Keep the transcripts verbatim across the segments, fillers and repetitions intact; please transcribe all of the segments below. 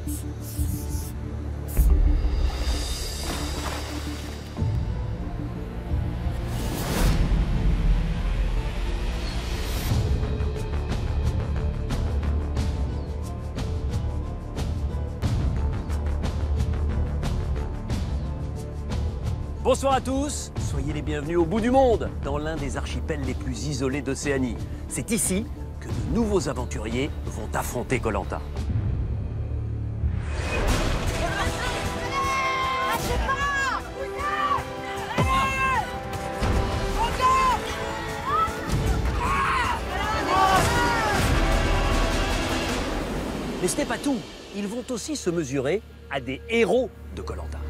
Bonsoir à tous, soyez les bienvenus au bout du monde, dans l'un des archipels les plus isolés d'Océanie. C'est ici que de nouveaux aventuriers vont affronter Koh Lanta. Mais ce n'est pas tout, ils vont aussi se mesurer à des héros de Koh Lanta.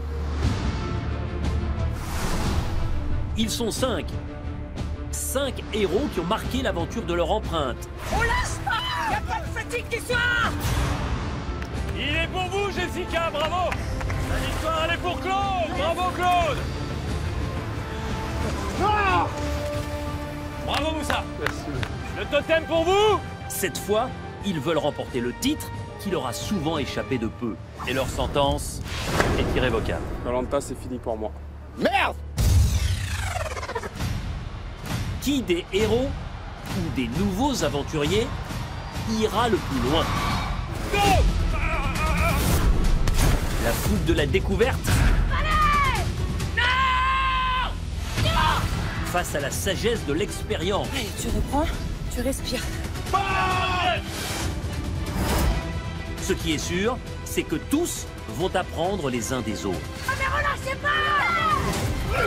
Ils sont cinq. Cinq héros qui ont marqué l'aventure de leur empreinte. On lâche pas! Y'a pas de fatigue qui soit! Il est pour vous, Jessica, bravo! La victoire, elle est pour Claude! Bravo, Claude! Ah! Bravo, Moussa! Merci. Le totem pour vous! Cette fois, ils veulent remporter le titre qui leur a souvent échappé de peu. Et leur sentence est irrévocable. Koh Lanta, c'est fini pour moi. Merde! Qui des héros ou des nouveaux aventuriers ira le plus loin? La foule de la découverte Allez! Non! Non! face à la sagesse de l'expérience. Allez, tu reprends, tu respires. Ce qui est sûr, c'est que tous vont apprendre les uns des autres. Ah mais relâchez pas!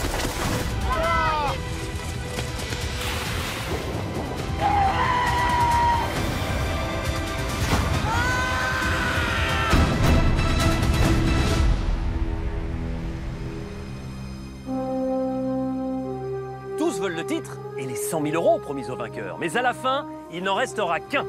Tous veulent le titre et les cent mille euros promis aux vainqueurs. Mais à la fin, il n'en restera qu'un.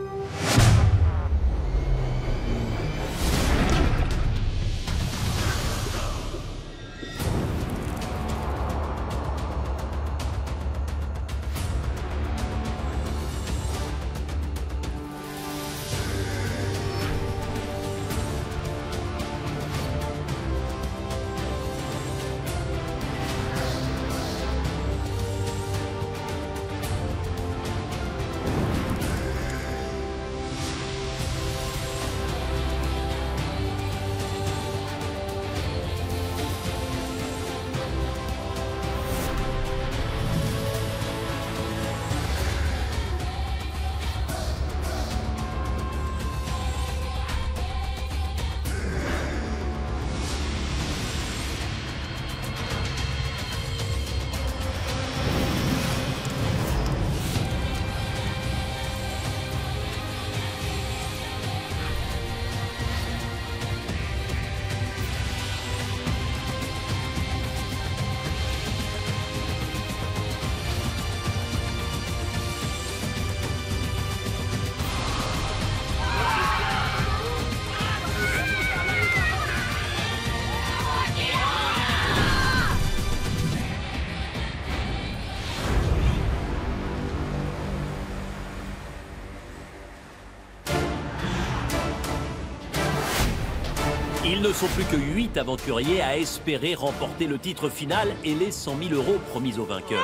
Ils ne sont plus que huit aventuriers à espérer remporter le titre final et les cent mille euros promis aux vainqueurs.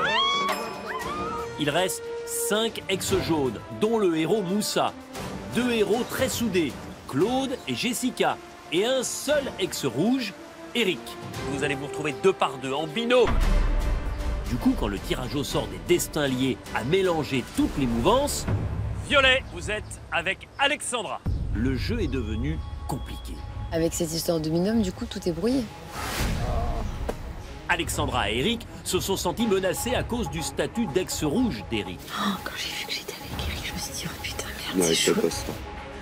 Il reste cinq ex-jaunes, dont le héros Moussa, deux héros très soudés, Claude et Jessica, et un seul ex-rouge, Eric. Vous allez vous retrouver deux par deux, en binôme. Du coup, quand le tirage au sort des destins liés a mélangé toutes les mouvances, Violet, vous êtes avec Alexandra. Le jeu est devenu compliqué. Avec cette histoire de binôme, du coup, tout est brouillé. Alexandra et Eric se sont sentis menacés à cause du statut d'ex-rouge d'Eric. Oh, quand j'ai vu que j'étais avec Eric, je me suis dit, oh putain, merde, Ouais, c'est je chaud. sais pas ça.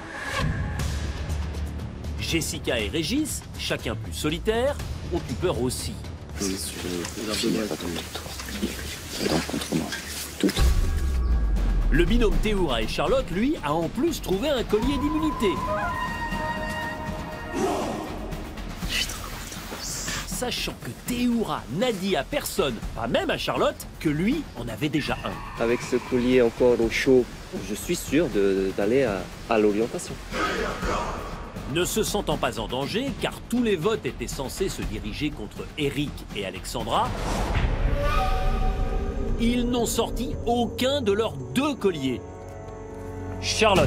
Jessica et Régis, chacun plus solitaire, ont eu peur aussi. Je suis fini, pas dans le tour. Dans le contre-moi. Tout. Le binôme Théoura et Charlotte, lui, a en plus trouvé un collier d'immunité. Je suis trop contente. Sachant que Théoura n'a dit à personne, pas même à Charlotte, que lui en avait déjà un. Avec ce collier encore au chaud, je suis sûr de- d'aller à, à l'orientation. Ne se sentant pas en danger, car tous les votes étaient censés se diriger contre Eric et Alexandra, ils n'ont sorti aucun de leurs deux colliers. Charlotte.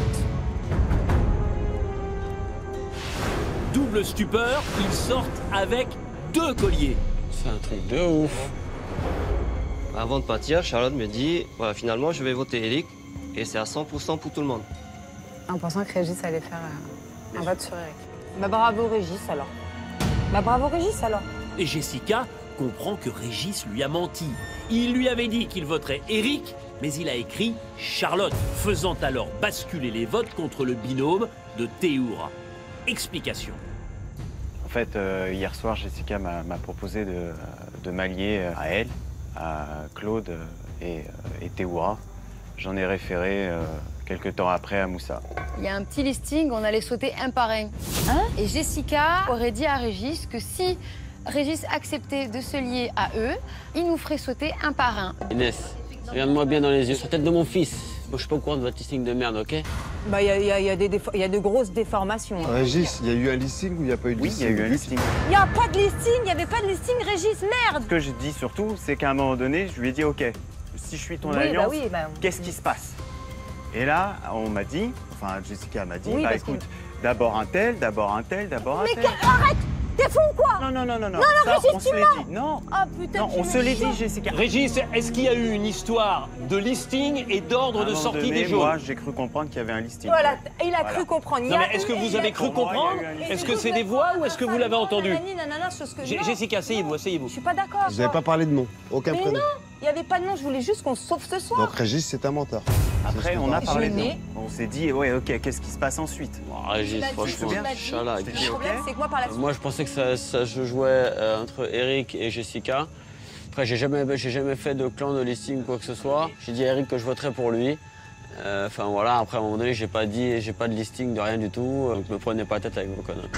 Double stupeur, ils sortent avec deux colliers. C'est un truc de ouf. Avant de partir, Charlotte me dit, voilà, finalement, je vais voter Eric, et c'est à cent pour cent pour tout le monde. En pensant que Régis allait faire euh, un vote sur Eric. Bah bravo Régis alors. Bah bravo Régis alors. Et Jessica comprend que Régis lui a menti. Il lui avait dit qu'il voterait Eric, mais il a écrit Charlotte, faisant alors basculer les votes contre le binôme de Théoura. Explication. En fait, euh, hier soir, Jessica m'a proposé de, de m'allier à elle, à Claude et, et Théoura. J'en ai référé euh, quelques temps après à Moussa. Il y a un petit listing, on allait sauter un par un. Hein? Et Jessica aurait dit à Régis que si Régis acceptait de se lier à eux, il nous ferait sauter un par un. Inès, regarde-moi bien dans les yeux, sur la tête de mon fils. Moi, je suis pas au courant de votre listing de merde, ok? Bah il y a, y a, y a des défo- y a de grosses déformations. Hein. Régis, il y a eu un listing ou il n'y a pas eu de Oui, il listing? y a eu un listing. Il n'y a pas de listing, il n'y avait pas de listing Régis, merde. Ce que je dis surtout, c'est qu'à un moment donné, je lui ai dit, OK, si je suis ton Oui, alliance, bah oui, bah... qu'est-ce qui se passe? Et là, on m'a dit, enfin, Jessica m'a dit, Oui, bah parce écoute, que... d'abord un tel, d'abord un tel, d'abord un Mais tel. que... arrête! T'es fou ou quoi? Non, non, non, non, non. Non, non, ça, Régis, on tu se l'est mens. dit. Non, Ah putain, non, tu on me se l'est chies. dit, Jessica. Régis, est-ce qu'il y a eu une histoire de listing et d'ordre À un de moment sortie donné, des jaunes? Moi, j'ai cru comprendre qu'il y avait un listing. Voilà, il a Voilà. cru comprendre. Il y Non, a mais est-ce que eu- vous il y a- avez cru Pour moi, il y a comprendre? eu un listing. Est-ce que c'est des voix ou est-ce que vous l'avez entendu? Nanani, nanana, chose que- Jé- non. Jessica, asseyez-vous, Je asseyez-vous. suis pas d'accord. Vous n'avez quoi. pas parlé de nom, aucun Mais prénom. non, il n'y avait pas de nom, je voulais juste qu'on se sauve ce soir. Donc Régis, c'est un menteur. Après, C'est ce on a qu'on parlé Je de n'ai- nous. On s'est dit, ouais, OK, qu'est-ce qui se passe ensuite? Oh, Régis, l'as dit, franchement, tu l'as dit. chalak. Je t'ai Le dit, OK. problème, c'est que moi, par la Euh, suite, Moi, je pensais que ça, ça se jouait euh, entre Eric et Jessica. Après, j'ai jamais, j'ai jamais fait de clan de listing ou quoi que ce soit. J'ai dit à Eric que je voterais pour lui. Euh, Enfin voilà, après à un moment donné, j'ai pas dit, j'ai pas de listing de rien du tout. Donc me prenez pas la tête avec vos conneries.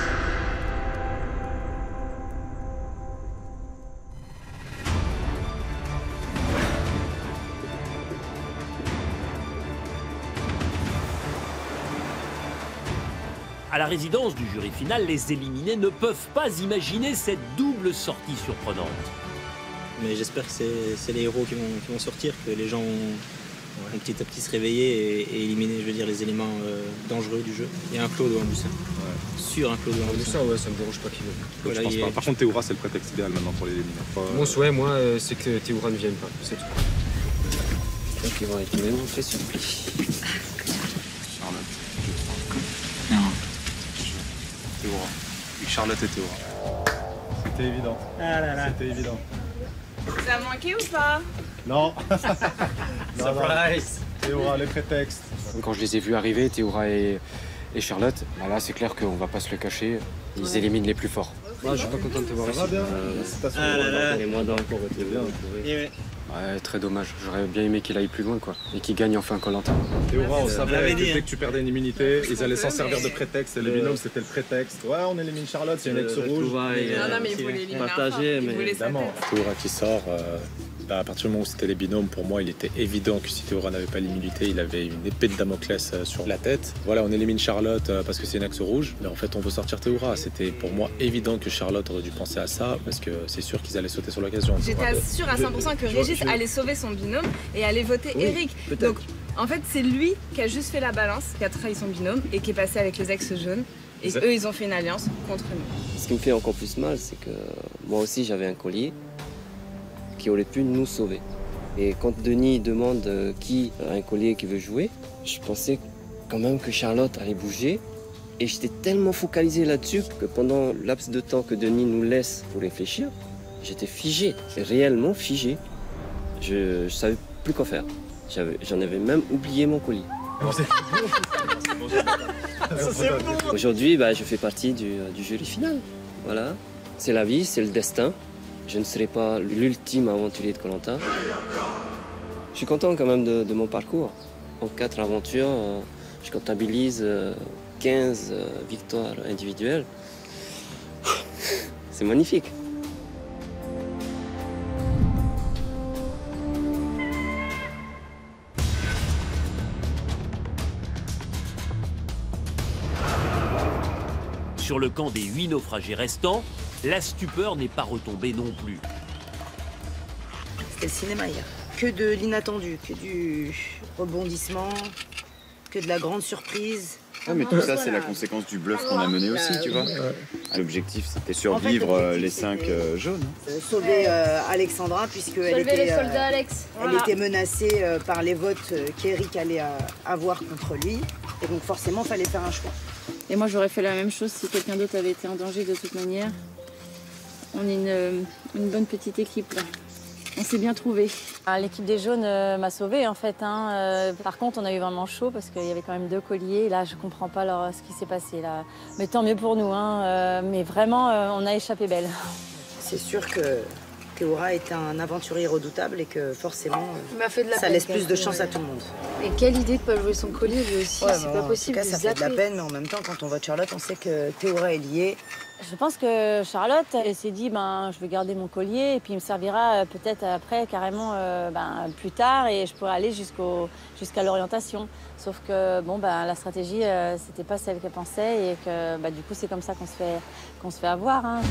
À la résidence du jury final, les éliminés ne peuvent pas imaginer cette double sortie surprenante. Mais j'espère que c'est c'est les héros qui vont, qui vont sortir, que les gens vont, vont petit à petit se réveiller et, et éliminer, je veux dire, les éléments euh, dangereux du jeu. Il y a un Claude ou un Moussa. Ouais. Sûr, un Claude ou un Moussa. ouais, ça me dérange pas qu'il vienne. Voilà, je pense il pas. est- Par contre, Théoura, c'est le prétexte idéal maintenant pour l'éliminer. Pas... Mon souhait, moi, euh, c'est que Théoura ne vienne pas, c'est tout. Donc ils vont être même fait supplier. Charlotte, je pense. Non. Théoura. Oui, Charlotte et Théoura. C'était évident. Ah là là. C'était évident. ça a manqué ou pas? Non. Surprise. Théoura, les prétextes. Quand je les ai vus arriver, Théoura et, et Charlotte, bah là, c'est clair qu'on va pas se le cacher. Ils éliminent les plus forts. Moi, je suis pas content de te voir Ça va bien. Ah là là. Et moi, dans le cours, C'est bien. Et ouais. Ouais, très dommage. J'aurais bien aimé qu'il aille plus loin, quoi. Et qu'il gagne enfin Koh-Lanta. Théoura, on l'avait savait que dit, dès hein. que tu perdais une immunité, ils allaient s'en servir de prétexte. Et le binôme, c'était le prétexte. Ouais, on élimine Charlotte, c'est une ex rouge. Non, non, mais il voulait l'éliminer. Partager, mais Évidemment. Théoura qui sort, euh, bah, à partir du moment où c'était les binômes, pour moi, il était évident que si Théoura n'avait pas l'immunité, il avait une épée de Damoclès euh, sur la tête. Voilà, on élimine Charlotte euh, parce que c'est une axe rouge, mais en fait, on veut sortir Théoura. C'était pour moi évident que Charlotte aurait dû penser à ça parce que c'est sûr qu'ils allaient sauter sur l'occasion. J'étais sûre à cent pour cent que Je- Régis je- allait sauver son binôme et allait voter Oui, Eric. peut-être. Donc en fait, c'est lui qui a juste fait la balance, qui a trahi son binôme et qui est passé avec les ex jaunes. Et Exact. eux, ils ont fait une alliance contre nous. Ce qui me fait encore plus mal, c'est que moi aussi j'avais un collier qui aurait pu nous sauver. Et quand Denis demande euh, qui a un collier qui veut jouer, je pensais quand même que Charlotte allait bouger. Et j'étais tellement focalisé là-dessus que pendant le laps de temps que Denis nous laisse pour réfléchir, j'étais figé, réellement figé. Je ne savais plus quoi faire. J'avais- J'en avais même oublié mon collier. Aujourd'hui, bah, je fais partie du, du jury final. Voilà, c'est la vie, c'est le destin. Je ne serai pas l'ultime aventurier de Koh-Lanta. Je suis content quand même de, de mon parcours. En quatre aventures, euh, je comptabilise euh, quinze euh, victoires individuelles. C'est magnifique. Sur le camp des huit naufragés restants, la stupeur n'est pas retombée non plus. C'était le cinéma hier. Que de l'inattendu, que du rebondissement, que de la grande surprise. Ouais, mais tout ça, c'est la conséquence du bluff qu'on a mené aussi, tu vois. L'objectif, c'était survivre en fait, les cinq euh, jaunes. Euh, sauver euh, Alexandra, puisqu'elle était, le soldat euh, Alex. elle Voilà. était menacée euh, par les votes euh, qu'Eric allait euh, avoir contre lui. Et donc forcément, il fallait faire un choix. Et moi, j'aurais fait la même chose si quelqu'un d'autre avait été en danger de toute manière. On est une, une bonne petite équipe, là. On s'est bien trouvés. L'équipe des jaunes euh, m'a sauvée, en fait. Hein. Euh, par contre, on a eu vraiment chaud parce qu'il y avait quand même deux colliers. Là, je comprends pas leur, ce qui s'est passé, là. Mais tant mieux pour nous, hein. Euh, mais vraiment, euh, on a échappé belle. C'est sûr que Théora est un aventurier redoutable et que forcément, Il m'a fait de la ça peine, laisse quand plus même, de chance ouais. à tout le monde. Et quelle idée de pas jouer son collier lui aussi, Ouais, c'est bon, pas en possible tout cas, de ça se fait de la zapper. peine, mais en même temps, quand on vote Charlotte, on sait que Théora est liée. Je pense que Charlotte, elle s'est dit, ben, je vais garder mon collier et puis il me servira peut-être après, carrément, euh, ben, plus tard et je pourrai aller jusqu'au, jusqu'à l'orientation. Sauf que, bon, ben, la stratégie, euh, c'était pas celle qu'elle pensait et que, ben, du coup, c'est comme ça qu'on se fait, qu'on se fait avoir. Hein.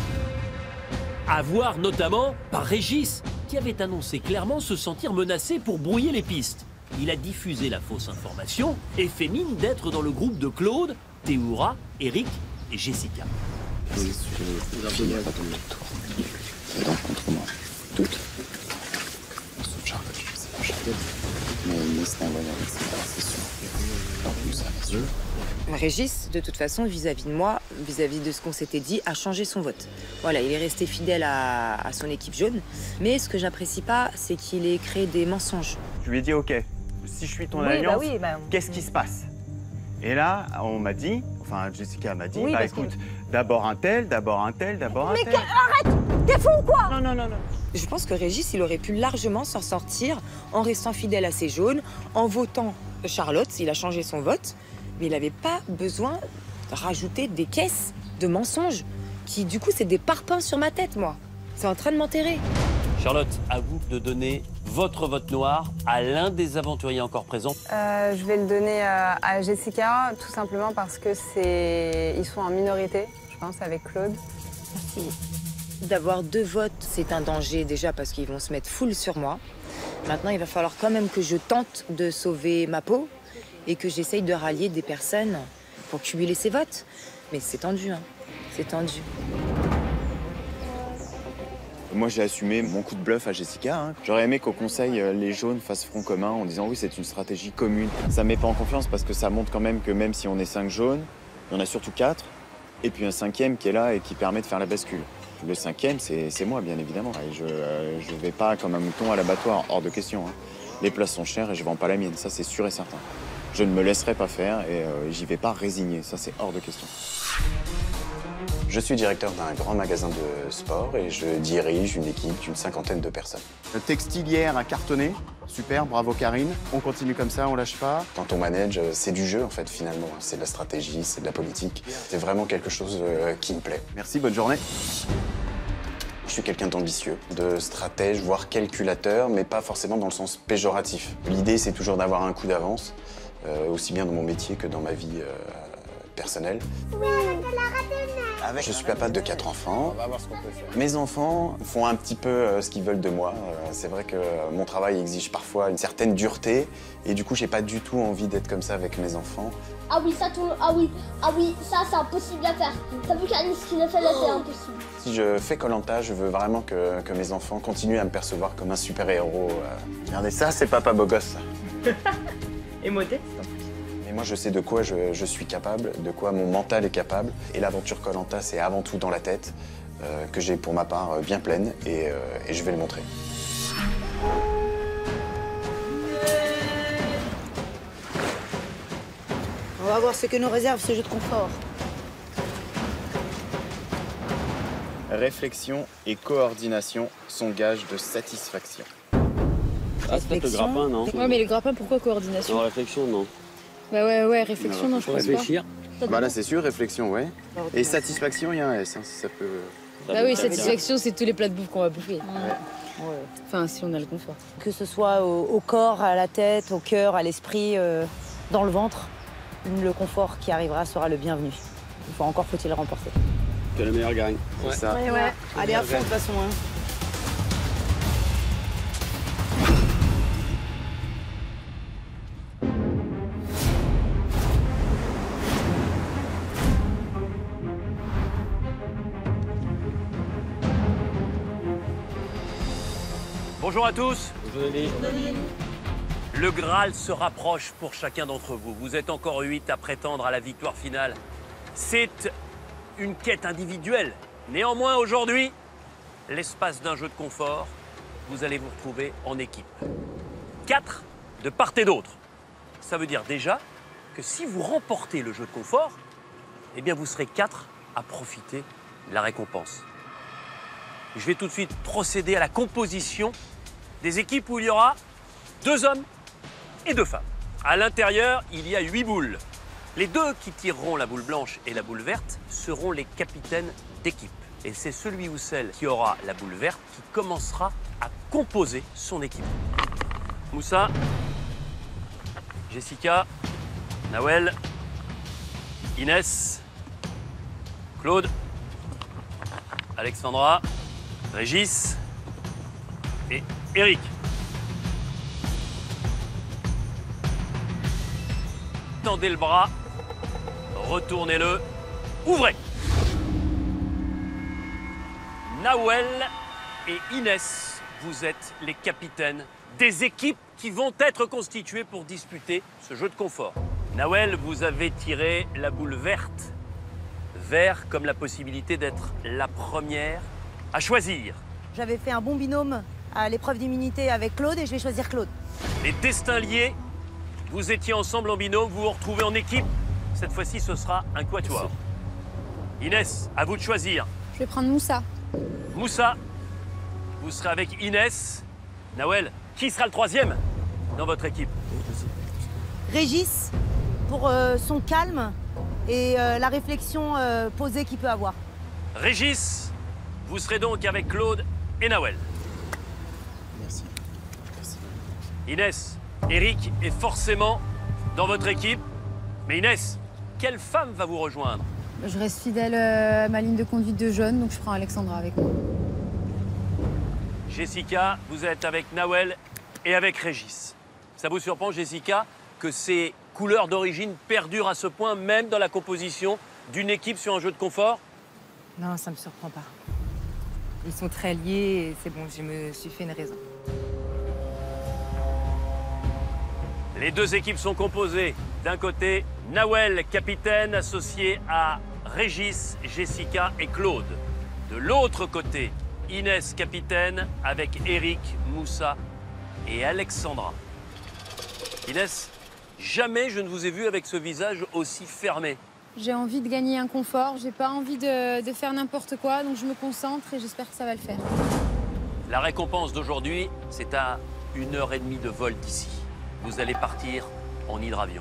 Avoir notamment par Régis, qui avait annoncé clairement se sentir menacé pour brouiller les pistes. Il a diffusé la fausse information et fait mine d'être dans le groupe de Claude, Théoura, Eric et Jessica. Oui, je n'y a pas tombé de tour. C'est donc contre moi. Toutes. Sauf Charlotte, je sais pas Charlotte. Mais, mais c'est un voyage, c'est sûr. Alors, vous savez, sûr. Régis, de toute façon, vis-à-vis de moi, vis-à-vis de ce qu'on s'était dit, a changé son vote. Voilà, il est resté fidèle à, à son équipe jaune. Mais ce que j'apprécie pas, c'est qu'il ait créé des mensonges. Je lui ai dit, OK, si je suis ton Oui, alliance, bah oui, bah- qu'est-ce qui se passe? Et là, on m'a dit, enfin, Jessica m'a dit, Oui, bah parce que- écoute, d'abord un tel, d'abord un tel, d'abord un Mais tel. que- arrête! T'es fou ou quoi? Non, non, non, non. Je pense que Régis, il aurait pu largement s'en sortir en restant fidèle à ses jaunes, en votant Charlotte, il a changé son vote, mais il n'avait pas besoin de rajouter des caisses de mensonges qui, du coup, c'est des parpaings sur ma tête, moi. C'est en train de m'enterrer. Charlotte, à vous de donner votre vote noir à l'un des aventuriers encore présents. Euh, je vais le donner à, à Jessica, tout simplement parce que c'est, ils sont en minorité, je pense, avec Claude. Merci. D'avoir deux votes, c'est un danger déjà parce qu'ils vont se mettre full sur moi. Maintenant, il va falloir quand même que je tente de sauver ma peau et que j'essaye de rallier des personnes pour cumuler ces votes. Mais c'est tendu, hein. C'est tendu. Moi, j'ai assumé mon coup de bluff à Jessica. Hein. J'aurais aimé qu'au conseil, euh, les jaunes fassent front commun en disant oui, c'est une stratégie commune. Ça me met pas en confiance parce que ça montre quand même que même si on est cinq jaunes, il y en a surtout quatre, et puis un cinquième qui est là et qui permet de faire la bascule. Le cinquième, c'est moi, bien évidemment. Et je ne euh, vais pas comme un mouton à l'abattoir, hors de question. Hein. Les places sont chères et je vends pas la mienne, ça c'est sûr et certain. Je ne me laisserai pas faire et euh, j'y vais pas résigner, ça c'est hors de question. Je suis directeur d'un grand magasin de sport et je dirige une équipe d'une cinquantaine de personnes. Le textilière a cartonné, super, bravo Karine. On continue comme ça, on lâche pas. Quand on manage, c'est du jeu en fait finalement. C'est de la stratégie, c'est de la politique. C'est vraiment quelque chose qui me plaît. Merci, bonne journée. Je suis quelqu'un d'ambitieux, de stratège, voire calculateur, mais pas forcément dans le sens péjoratif. L'idée, c'est toujours d'avoir un coup d'avance, euh, aussi bien dans mon métier que dans ma vie euh, personnelle. Je suis papa de quatre enfants. Mes enfants font un petit peu euh, ce qu'ils veulent de moi. Euh, c'est vrai que euh, mon travail exige parfois une certaine dureté, et du coup, j'ai pas du tout envie d'être comme ça avec mes enfants. Ah oui, ça tourne. Ah oui, ah oui, ça c'est impossible à faire. T'as vu Karine ce qu'il a fait là, c'est impossible. Si je fais Koh Lanta, je veux vraiment que, que mes enfants continuent à me percevoir comme un super-héros. Euh. Regardez ça, c'est papa beau gosse. Et modeste. Et moi, je sais de quoi je, je suis capable, de quoi mon mental est capable. Et l'aventure Koh Lanta, c'est avant tout dans la tête, euh, que j'ai pour ma part euh, bien pleine, et, euh, et je vais le montrer. On va voir ce que nous réserve ce jeu de confort. Réflexion et coordination sont gages de satisfaction. Ah, c'est peut-être le grappin, non? Ouais, mais le grappin, pourquoi coordination? Non, réflexion, non. Bah ouais, ouais, réflexion, non, je Faut pense réfléchir. pas. Bah là, c'est sûr, réflexion, ouais. Et satisfaction, il y a un S, hein, si ça peut... Bah oui, satisfaction, c'est tous les plats de bouffe qu'on va bouffer. Ouais. Enfin, si on a le confort. Que ce soit au, au corps, à la tête, au cœur, à l'esprit, euh, dans le ventre, le confort qui arrivera sera le bienvenu. faut encore faut-il remporter. Que le meilleur gagne. C'est ça. Ouais, ouais. Allez à fond de toute façon. Hein. Bonjour à tous. Bonjour Denis. Le Graal se rapproche pour chacun d'entre vous. Vous êtes encore huit à prétendre à la victoire finale. C'est une quête individuelle. Néanmoins, aujourd'hui, l'espace d'un jeu de confort, vous allez vous retrouver en équipe. Quatre de part et d'autre. Ça veut dire déjà que si vous remportez le jeu de confort, eh bien vous serez quatre à profiter de la récompense. Je vais tout de suite procéder à la composition des équipes où il y aura deux hommes et deux femmes. À l'intérieur, il y a huit boules. Les deux qui tireront la boule blanche et la boule verte seront les capitaines d'équipe. Et c'est celui ou celle qui aura la boule verte qui commencera à composer son équipe. Moussa, Jessica, Nawel, Inès, Claude, Alexandra, Régis et Eric. Tendez le bras, retournez-le, ouvrez. Nawel et Inès, vous êtes les capitaines des équipes qui vont être constituées pour disputer ce jeu de confort. Nawel, vous avez tiré la boule verte. Vert comme la possibilité d'être la première à choisir. J'avais fait un bon binôme à l'épreuve d'immunité avec Claude et je vais choisir Claude. Les destins liés, vous étiez ensemble en binôme, vous vous retrouvez en équipe. Cette fois-ci, ce sera un quatuor. Inès, à vous de choisir. Je vais prendre Moussa. Moussa, vous serez avec Inès. Nawel, qui sera le troisième dans votre équipe? Régis, pour euh, son calme et euh, la réflexion euh, posée qu'il peut avoir. Régis, vous serez donc avec Claude et Nawel. Merci. Merci. Inès, Eric est forcément dans votre équipe. Mais Inès, quelle femme va vous rejoindre? Je reste fidèle à ma ligne de conduite de jeune, donc je prends Alexandra avec moi. Jessica, vous êtes avec Nawel et avec Régis. Ça vous surprend, Jessica, que ces couleurs d'origine perdurent à ce point, même dans la composition d'une équipe sur un jeu de confort? Non, ça me surprend pas. Ils sont très liés et c'est bon, je me suis fait une raison. Les deux équipes sont composées. D'un côté, Nawel, capitaine, associé à Régis, Jessica et Claude. De l'autre côté, Inès, capitaine, avec Eric, Moussa et Alexandra. Inès, jamais je ne vous ai vu avec ce visage aussi fermé. J'ai envie de gagner un confort, j'ai pas envie de, de faire n'importe quoi, donc je me concentre et j'espère que ça va le faire. La récompense d'aujourd'hui, c'est à une heure et demie de vol d'ici. Vous allez partir en hydravion.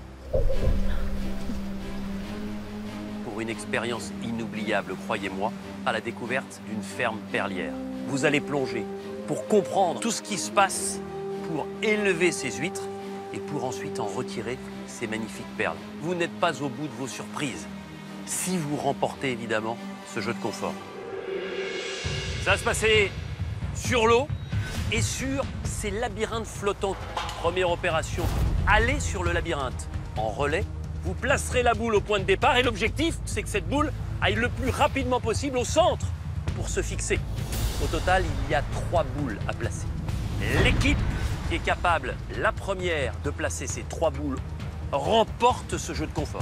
Pour une expérience inoubliable, croyez-moi, à la découverte d'une ferme perlière. Vous allez plonger pour comprendre tout ce qui se passe pour élever ces huîtres et pour ensuite en retirer ces magnifiques perles. Vous n'êtes pas au bout de vos surprises, si vous remportez évidemment ce jeu de confort. Ça va se passer sur l'eau et sur ces labyrinthes flottants. Première opération, allez sur le labyrinthe. En relais, vous placerez la boule au point de départ et l'objectif, c'est que cette boule aille le plus rapidement possible au centre pour se fixer. Au total, il y a trois boules à placer. L'équipe qui est capable, la première, de placer ces trois boules remporte ce jeu de confort.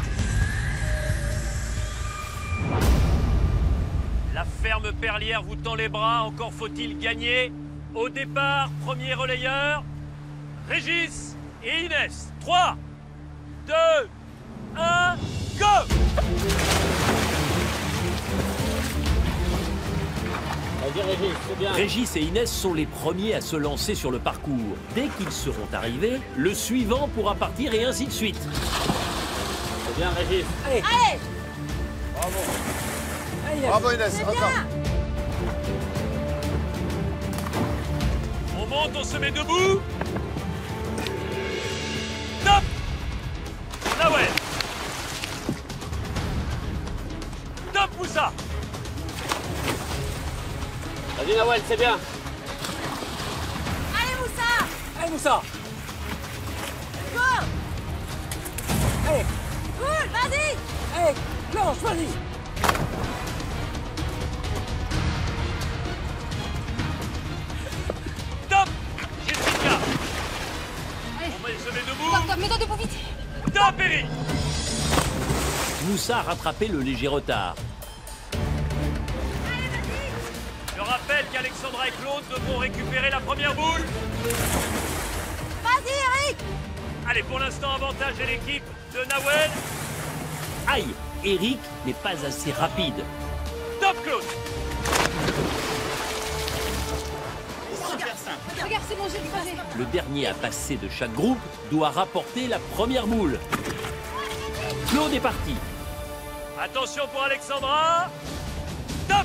La ferme perlière vous tend les bras, encore faut-il gagner. Au départ, premier relayeur, Régis et Inès. trois, deux, un, go! Vas-y Régis, c'est bien. Régis et Inès sont les premiers à se lancer sur le parcours. Dès qu'ils seront arrivés, le suivant pourra partir et ainsi de suite. C'est bien Régis. Allez! Allez! Bravo. Allez, bravo Inès, attends. On monte, on se met debout. Top! Nawel. Top, Moussa. Vas-y, Nawel, c'est bien. Allez, Moussa. Allez, Moussa. Go. Allez. Cool, vas-y. Allez, Blanche, vas-y. Top, Jessica. Allez. On va se met debout. Top, top, mets-toi debout vite. Top, Eric. Moussa a rattrapé le léger retard. Je rappelle qu'Alexandra et Claude devront récupérer la première boule. Vas-y, Eric. Allez, pour l'instant, avantage de l'équipe de Nawel. Aïe, Eric n'est pas assez rapide. Top, Claude. Regarde, c'est bon, j'ai passé. Le dernier à passer de chaque groupe doit rapporter la première boule. Claude est parti. Attention pour Alexandra. Top.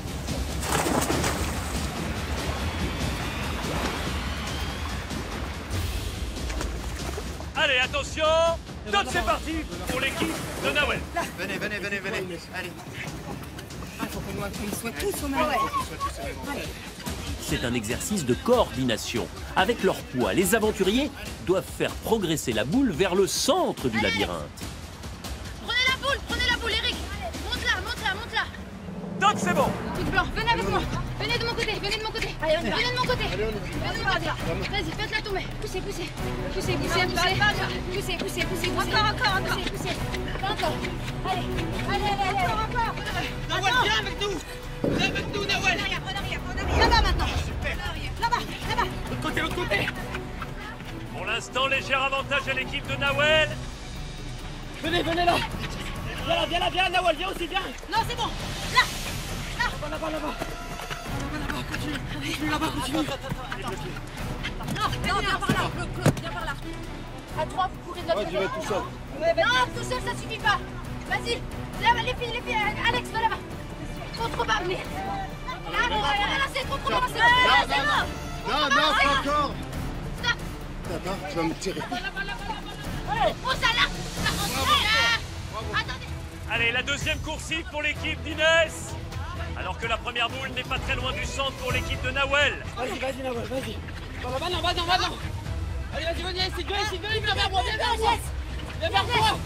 Allez, attention. Top, c'est parti pour l'équipe de Nawel. Venez, venez, venez, venez. Allez. Ah, faut qu'on soit tous au même endroit. Allez. C'est un exercice de coordination. Avec leur poids, les aventuriers doivent faire progresser la boule vers le centre du labyrinthe. Prenez la boule, prenez la boule, Eric. Monte-la, monte-la, monte-la. Top, c'est bon. Toute blanc, venez avec moi. Venez de mon côté, venez de mon côté. Allez, on y va. Venez de mon côté. Allez, on y va. Vas-y, vas-y, faites-la tomber. Poussez, poussez. Poussez, poussez, poussez. Poussez, poussez, poussez. Encore, encore, encore. Poussez, poussez. Encore. Allez, allez, allez, allez. Encore, encore. Nawel, viens avec nous. Viens avec nous, Nawel. En arrière, en arrière, en arrière. Là-bas maintenant. Là-bas, là-bas. L'autre côté, l'autre côté. Pour l'instant, léger avantage à l'équipe de Nawel. Venez, venez là. Viens là, viens là, viens, Nawel, viens aussi, viens. Non, c'est bon. Là. Là. Là-bas, là-bas, là-bas. Là-bas, continue. Continue là-bas, continue. Attends, attends. Non, non, viens par là. Claude, Claude, viens par là. À trois, vous courez de l'autre côté. Moi, j'y vais tout seul. Non, tout seul, ça suffit pas. Vas-y. Là-bas, les filles, les filles. Alex, va là-bas. Trop, trop bas, venez. Là, là, là, c'est trop, trop bas. C'est bon, c'est bon. Non, non, pas encore. Stop. D'abord, tu vas me tirer. Oh, ça là. Attendez. Allez, la deuxième coursive pour l'équipe d'Inès. Alors que la première boule n'est pas très loin du centre pour l'équipe de Nawel. Vas-y, vas-y, Nawel, vas-y. Va, va, va, va, va, va. Allez, vas-y, venez, ici, viens ici, viens vers moi, viens vers moi. Viens vers moi.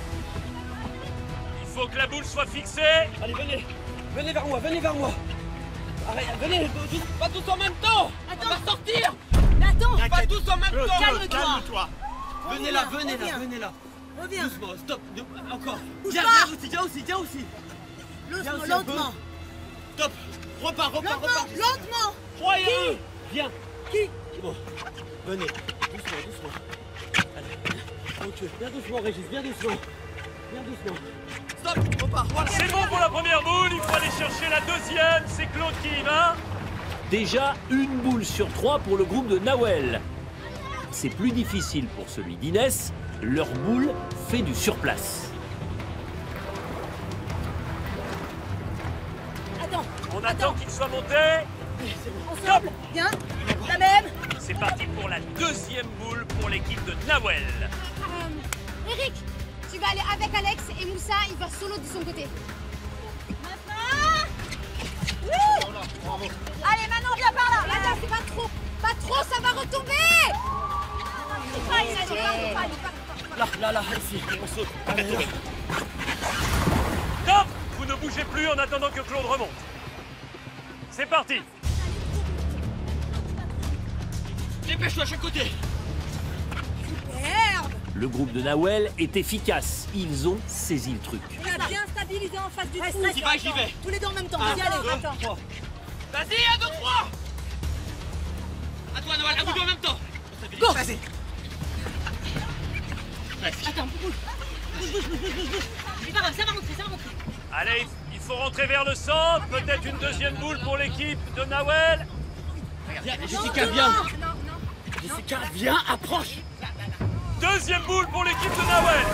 Il faut que la boule soit fixée. Allez, venez. Venez vers moi, venez vers moi. Arrête, venez, pas tous en même temps. On va sortir. Mais attends. Pas tous en même temps. Calme-toi. Calme-toi. Venez là, venez là, venez là. Reviens. Doucement, stop. Encore. Viens, viens aussi, viens aussi, viens aussi. Lentement, lentement. Stop. Repars, repars, repars. Lentement. trois et un. Viens. Qui? Bon. Venez. Doucement, doucement. Allez. Ok, viens doucement, Régis, viens doucement. Viens doucement. Stop, repars. Voilà. C'est bon pour la première boule. Il faut aller chercher la deuxième. C'est Claude qui y va. Déjà une boule sur trois pour le groupe de Nawel. C'est plus difficile pour celui d'Inès. Leur boule fait du surplace. Attends. On attend qu'il soit monté. Stop. Viens. La même. C'est parti pour la deuxième boule pour l'équipe de Nawel. Euh, Eric, tu vas aller avec Alex et Moussa, il va solo de son côté. Maintenant. Oui. Allez, maintenant, viens par là. Là, là, c'est pas trop. Pas trop, ça va retomber. Pas, il a dit, pas, pas, pas. Là, là, là, ici, on saute. Allez, là. Top. Vous ne bougez plus en attendant que Claude remonte. C'est parti. Dépêche-toi à chaque côté. Merde. Le groupe de Nawel est efficace. Ils ont saisi le truc. On a bien stabilisé en face du trou. J'y vais, j'y vais. Tous les deux en même temps. Un, Vas-y, allez, deux, attends. trois. Vas-y, un, deux, trois. À toi, Noël, à vous deux en même temps. Go. Vas-y. Attends, bouge. Bouge, bouge, bouge, bouge, bouge. C'est pas grave, ça va rentrer, ça va rentrer. Allez, il faut rentrer vers le centre. Peut-être une deuxième boule pour l'équipe de Nawel. Viens, Jessica, viens. Jessica, viens, approche. Deuxième boule pour l'équipe de Nawel.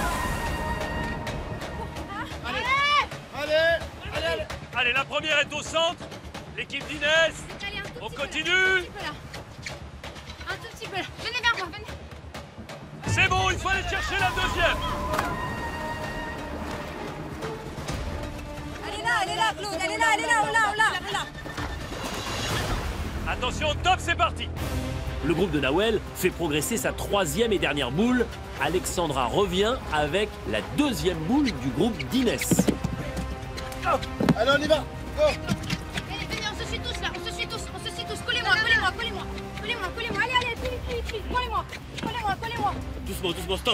Allez. Allez. Allez, allez. Allez, la première est au centre. L'équipe d'Inès. On continue. Un tout petit peu là. Venez vers moi, venez. C'est bon, il faut aller chercher la deuxième. Elle est là, elle Elle est là, Claude, elle est là, elle est là, on l'a, on l'a, on l'a. Attention, top, c'est parti. Le groupe de Nawel fait progresser sa troisième et dernière boule. Alexandra revient avec la deuxième boule du groupe d'Inès. Allez, on y va. Go. Venez, venez, on se suit tous là, on se suit tous, on se suit tous. Collez-moi, collez-moi, collez-moi. Collez-moi, collez-moi, allez, allez, vite, vite, vite. Collez-moi, collez-moi, collez-moi. Doucement, doucement, stop.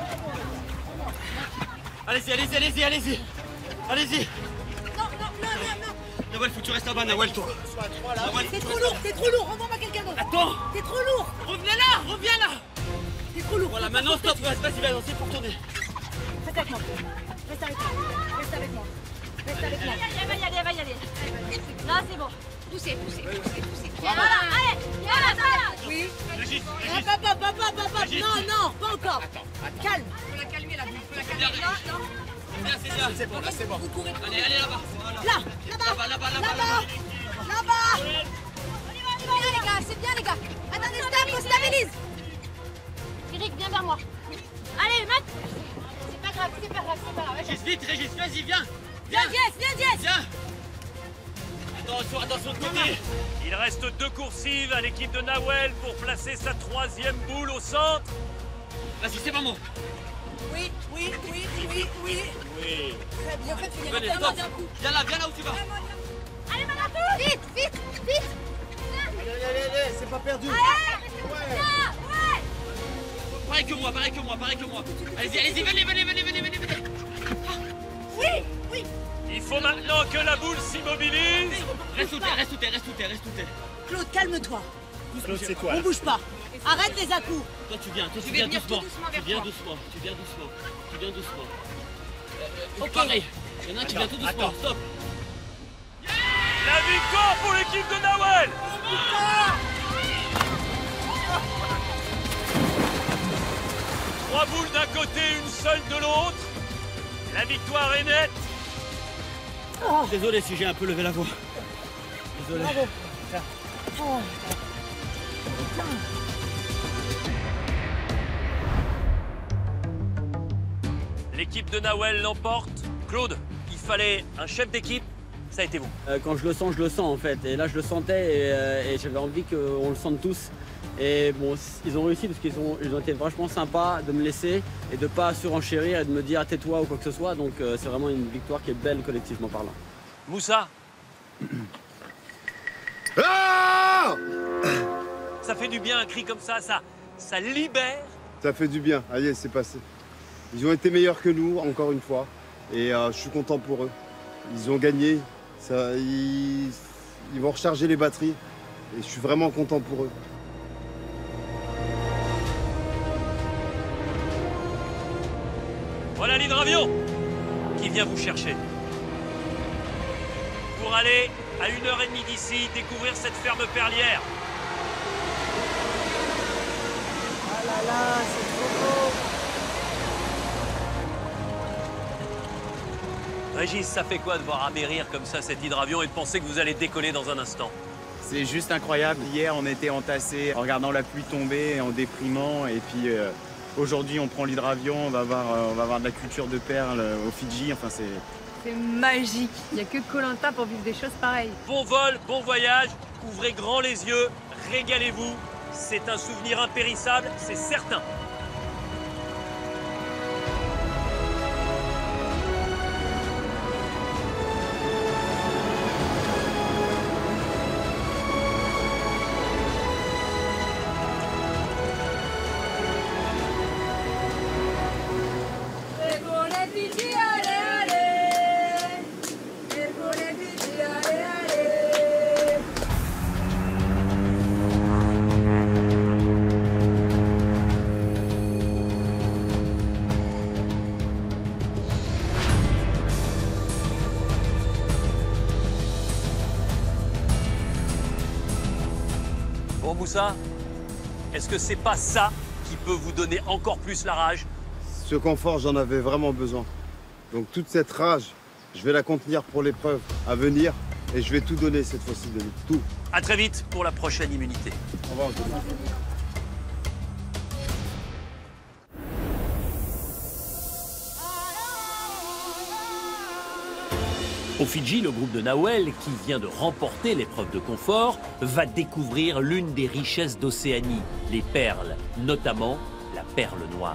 Allez-y, allez-y, allez-y, allez-y. Allez-y. Non, non, non, non, non. Nawel, faut que tu restes là-bas, Nawel, toi. T'es trop lourd, t'es trop lourd, envoie-moi quelqu'un d'autre. Attends. T'es trop lourd. Revenez là, reviens là. T'es trop lourd. Voilà, maintenant, stop, vas-y, vas-y, vas-y, c'est pour tourner. Reste avec moi. Reste avec moi. Reste avec moi. Reste avec moi. Elle va y aller, elle va y aller. Là, c'est bon. Poussez, poussez, poussez, poussez. Voilà, allez, voilà, voilà. Oui. Régis, Ah, Régis. papa, papa, papa, Régis. non, non, pas encore. Calme. Faut la calmer, la boule, faut la calmer. Non, non. C'est bien, c'est bien. C'est bon, là, c'est bon. Allez, allez là-bas. Là, là-bas, Là-bas, là-bas, là-bas. là-bas, là-bas. C'est bien les gars, c'est bien les gars. Attendez, stop, on stabilise. Eric, viens vers moi. Allez, Matt. C'est pas grave, c'est pas grave, c'est pas grave. Régis, vite, Régis, vas-y, viens. Viens, Jess, viens, Jess. Viens. Attention, attention de côté. Il reste deux coursives à l'équipe de Nawel pour placer sa troisième boule au centre. Vas-y, c'est pas moi. Oui, oui, oui, oui, oui. Oui. Très bien, en fait, il y a Venez, vraiment stop. d'un coup. Viens là, viens là où tu vas. Allez, Manatou. Vite, vite, vite. Allez, allez, allez, allez, c'est pas perdu. Allez, ouais. Ouais. Pareil que moi, pareil que moi, pareil que moi. Allez-y, allez-y, venez, venez, venez, venez, venez, venez. Oui, oui. Il faut maintenant que la boule s'immobilise. Reste sous terre, reste sous terre, reste sous terre, reste sous terre. Claude, calme-toi. Claude, c'est quoi On là? bouge pas. Arrête les à-coups. Toi, tu viens, toi, tu Je vais viens venir doucement. tout doucement Tu vers viens toi. doucement, tu viens doucement, tu viens doucement. Euh, Ok. Pareil, il y en a un qui vient Attends, tout doucement, attends. stop. La victoire pour l'équipe de Nawel. Trois boules d'un côté, une seule de l'autre. La victoire est nette. Désolé si j'ai un peu levé la voix. Désolé. Bravo. Oh. L'équipe de Nawel l'emporte. Claude, il fallait un chef d'équipe. Ça a été vous. Euh, quand je le sens, je le sens en fait. Et là, je le sentais et, euh, et j'avais envie qu'on le sente tous. Et bon, ils ont réussi parce qu'ils ont, ils ont été vachement sympas de me laisser et de pas surenchérir et de me dire tais-toi ou quoi que ce soit. Donc euh, c'est vraiment une victoire qui est belle collectivement parlant. Moussa, Ah! ça fait du bien un cri comme ça, ça, ça libère. Ça fait du bien. Allez, c'est passé. Ils ont été meilleurs que nous, encore une fois. Et euh, je suis content pour eux. Ils ont gagné. Ça, ils, ils vont recharger les batteries. Et je suis vraiment content pour eux. Voilà l'hydravion qui vient vous chercher. Pour aller à une heure et demie d'ici, découvrir cette ferme perlière. Ah là là, c'est trop beau. Régis, ça fait quoi de voir amérir comme ça cet hydravion et de penser que vous allez décoller dans un instant? C'est juste incroyable. Hier, on était entassés en regardant la pluie tomber, en déprimant. Et puis euh, aujourd'hui, on prend l'hydravion, on va voir, euh, on va voir de la culture de perles euh, au Fidji. Enfin, c'est... C'est magique. Il n'y a que Koh-Lanta pour vivre des choses pareilles. Bon vol, bon voyage, ouvrez grand les yeux, régalez-vous. C'est un souvenir impérissable, c'est certain. Bon Moussa, est-ce que c'est pas ça qui peut vous donner encore plus la rage? Ce confort, j'en avais vraiment besoin. Donc toute cette rage, je vais la contenir pour l'épreuve à venir. Et je vais tout donner cette fois-ci, Denis. Tout. À très vite pour la prochaine immunité. Au revoir, Denis. Aux Fidji, le groupe de Nawel, qui vient de remporter l'épreuve de confort, va découvrir l'une des richesses d'Océanie, les perles, notamment la perle noire.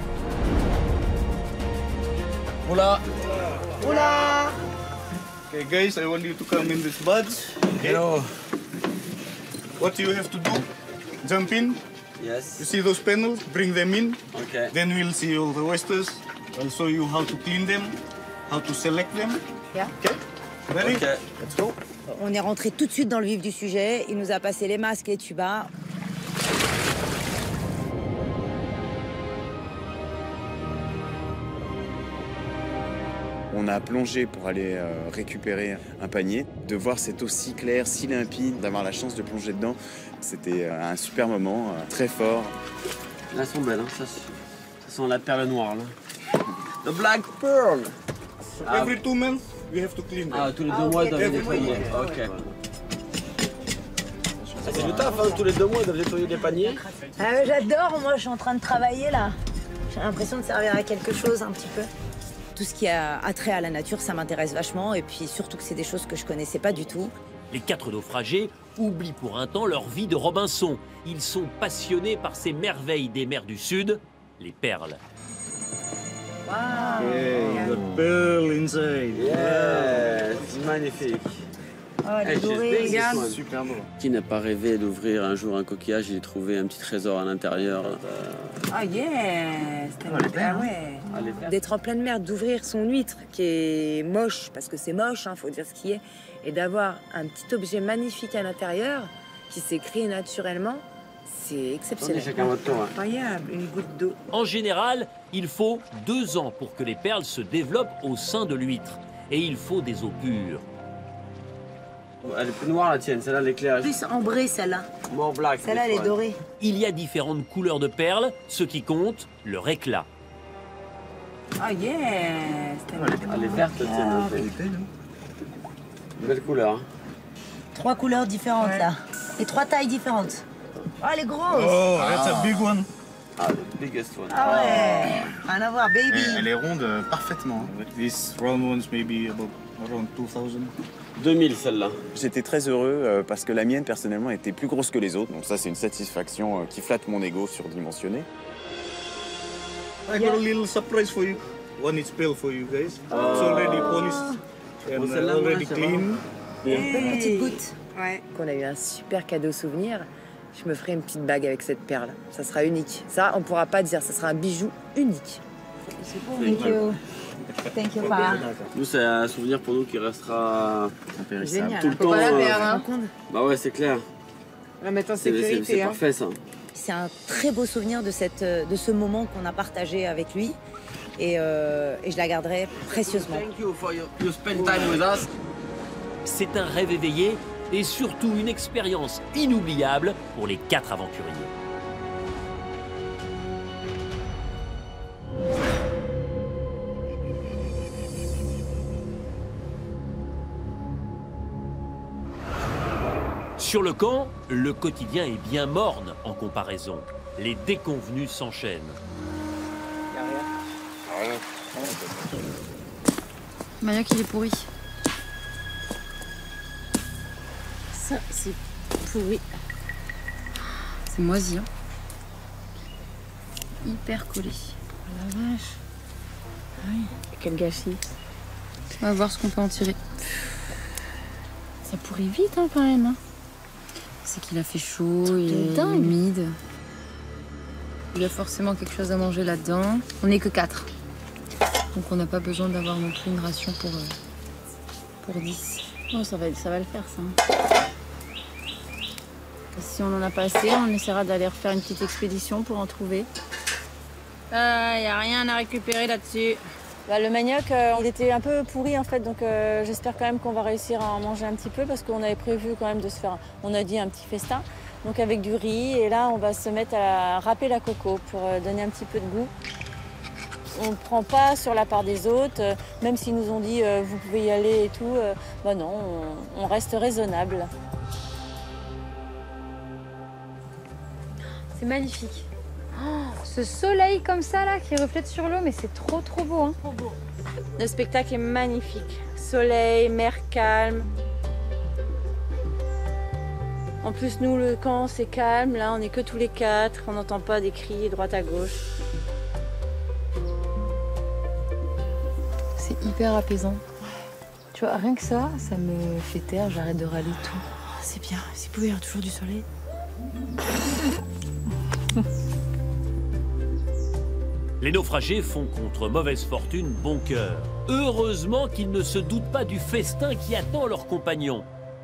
Hola. Hola. Okay, guys, I want you to come in this badge. Okay. Hello. What you have to do? Jump in. Yes. You see those panels? Bring them in. Okay. Then we'll see all the oysters. I'll show you how to clean them, how to select them. Yeah. Okay. Ready? Okay. Let's go. On est rentré tout de suite dans le vif du sujet. Il nous a passé les masques, les tubas. On a plongé pour aller euh, récupérer un panier. De voir cette eau si claire, si limpide, d'avoir la chance de plonger dedans, c'était euh, un super moment, euh, très fort. Là, elles sont belles, hein. ça, ça sent la perle noire. Là. The Black Pearl. So ah. Every two months, we have to clean them. Ah, tous les deux mois, ils doivent nettoyer. Ok. Ça fait du taf, hein. Tous les deux mois, ils doivent nettoyer des paniers. Ah, j'adore, moi, je suis en train de travailler là. J'ai l'impression de servir à quelque chose un petit peu. Tout ce qui a attrait à la nature, ça m'intéresse vachement. Et puis surtout que c'est des choses que je connaissais pas du tout. Les quatre naufragés oublient pour un temps leur vie de Robinson. Ils sont passionnés par ces merveilles des mers du Sud, les perles. Wow. Okay, the pearl inside. Yeah, c'est magnifique. Oh, elle est dorée, regarde. Super beau. Qui n'a pas rêvé d'ouvrir un jour un coquillage et trouver un petit trésor à l'intérieur? Ah, oh, yes. Oh, les perles. Ah ouais. D'être en pleine mer, d'ouvrir son huître, qui est moche, parce que c'est moche, hein, faut dire ce qui est, et d'avoir un petit objet magnifique à l'intérieur, qui s'est créé naturellement, c'est exceptionnel. Chacun votre tour, hein. Incroyable, une goutte d'eau. En général, il faut deux ans pour que les perles se développent au sein de l'huître. Et il faut des eaux pures. Elle est plus noire la tienne, celle-là elle est claire. Plus ambrée celle-là. More black. Celle-là elle est dorée. Il y a différentes couleurs de perles, ce qui compte, leur éclat. Oh yes. Elle est verte la tienne. Elle est belle. Belle couleur. Hein. Trois couleurs différentes ouais. là. Et trois tailles différentes. Oh elle est grosse. Oh, that's a big one. Ah, the biggest one. Ah ouais. Rien à voir, baby. Elle, elle est ronde euh, parfaitement. These round ones maybe about around two thousand. deux mille celle-là. J'étais très heureux euh, parce que la mienne personnellement était plus grosse que les autres. Donc ça c'est une satisfaction euh, qui flatte mon ego surdimensionné. I got a little surprise for you. One is pearl for you guys. Oh. It's already polished and oh, uh, already clean. Une hey. petite goutte. Ouais. Qu'on a eu un super cadeau souvenir. Je me ferai une petite bague avec cette perle. Ça sera unique. Ça, on pourra pas dire. Ça sera un bijou unique. C'est beau. Thank you. Thank you, Pa. Nous, c'est un souvenir pour nous qui restera génial. Tout le temps. Pas la euh... hein. Bah ouais, c'est clair. La mettre en sécurité. C'est hein. parfait, ça. C'est un très beau souvenir de, cette, de ce moment qu'on a partagé avec lui. Et, euh, et je la garderai précieusement. Thank you for your, you spend time with us. C'est un rêve éveillé et surtout une expérience inoubliable pour les quatre aventuriers. Sur le camp, le quotidien est bien morne en comparaison. Les déconvenus s'enchaînent. Mayoc, il est pourri. Ça, c'est pourri. C'est moisi. Hein. Hyper collé. Oh la vache. Ah oui. Quel gâchis. On va voir ce qu'on peut en tirer. Ça pourrit vite hein, quand même. Hein. C'est qu'il a fait chaud, il est dingue. Humide. Il y a forcément quelque chose à manger là-dedans. On n'est que quatre. Donc on n'a pas besoin d'avoir non plus une ration pour, euh, pour dix. Oh, ça, va, ça va le faire ça. Et si on en a pas assez, on essaiera d'aller refaire une petite expédition pour en trouver. Il euh, n'y a rien à récupérer là-dessus. Bah, le manioc, euh, il était un peu pourri en fait, donc euh, j'espère quand même qu'on va réussir à en manger un petit peu parce qu'on avait prévu quand même de se faire, on a dit un petit festin, donc avec du riz et là on va se mettre à râper la coco pour euh, donner un petit peu de goût. On ne prend pas sur la part des autres, euh, même s'ils nous ont dit euh, vous pouvez y aller et tout, euh, bah non, on, on reste raisonnable. C'est magnifique. Oh, ce soleil comme ça là qui reflète sur l'eau, mais c'est trop trop beau. Hein. Trop beau. Le spectacle est magnifique. Soleil, mer calme. En plus, nous, le camp, c'est calme. Là, on n'est que tous les quatre. On n'entend pas des cris droite à gauche. C'est hyper apaisant. Tu vois, rien que ça, ça me fait taire. J'arrête de râler tout. C'est bien. S'il pouvait y avoir toujours du soleil. Les naufragés font contre mauvaise fortune bon cœur. Heureusement qu'ils ne se doutent pas du festin qui attend leurs compagnons.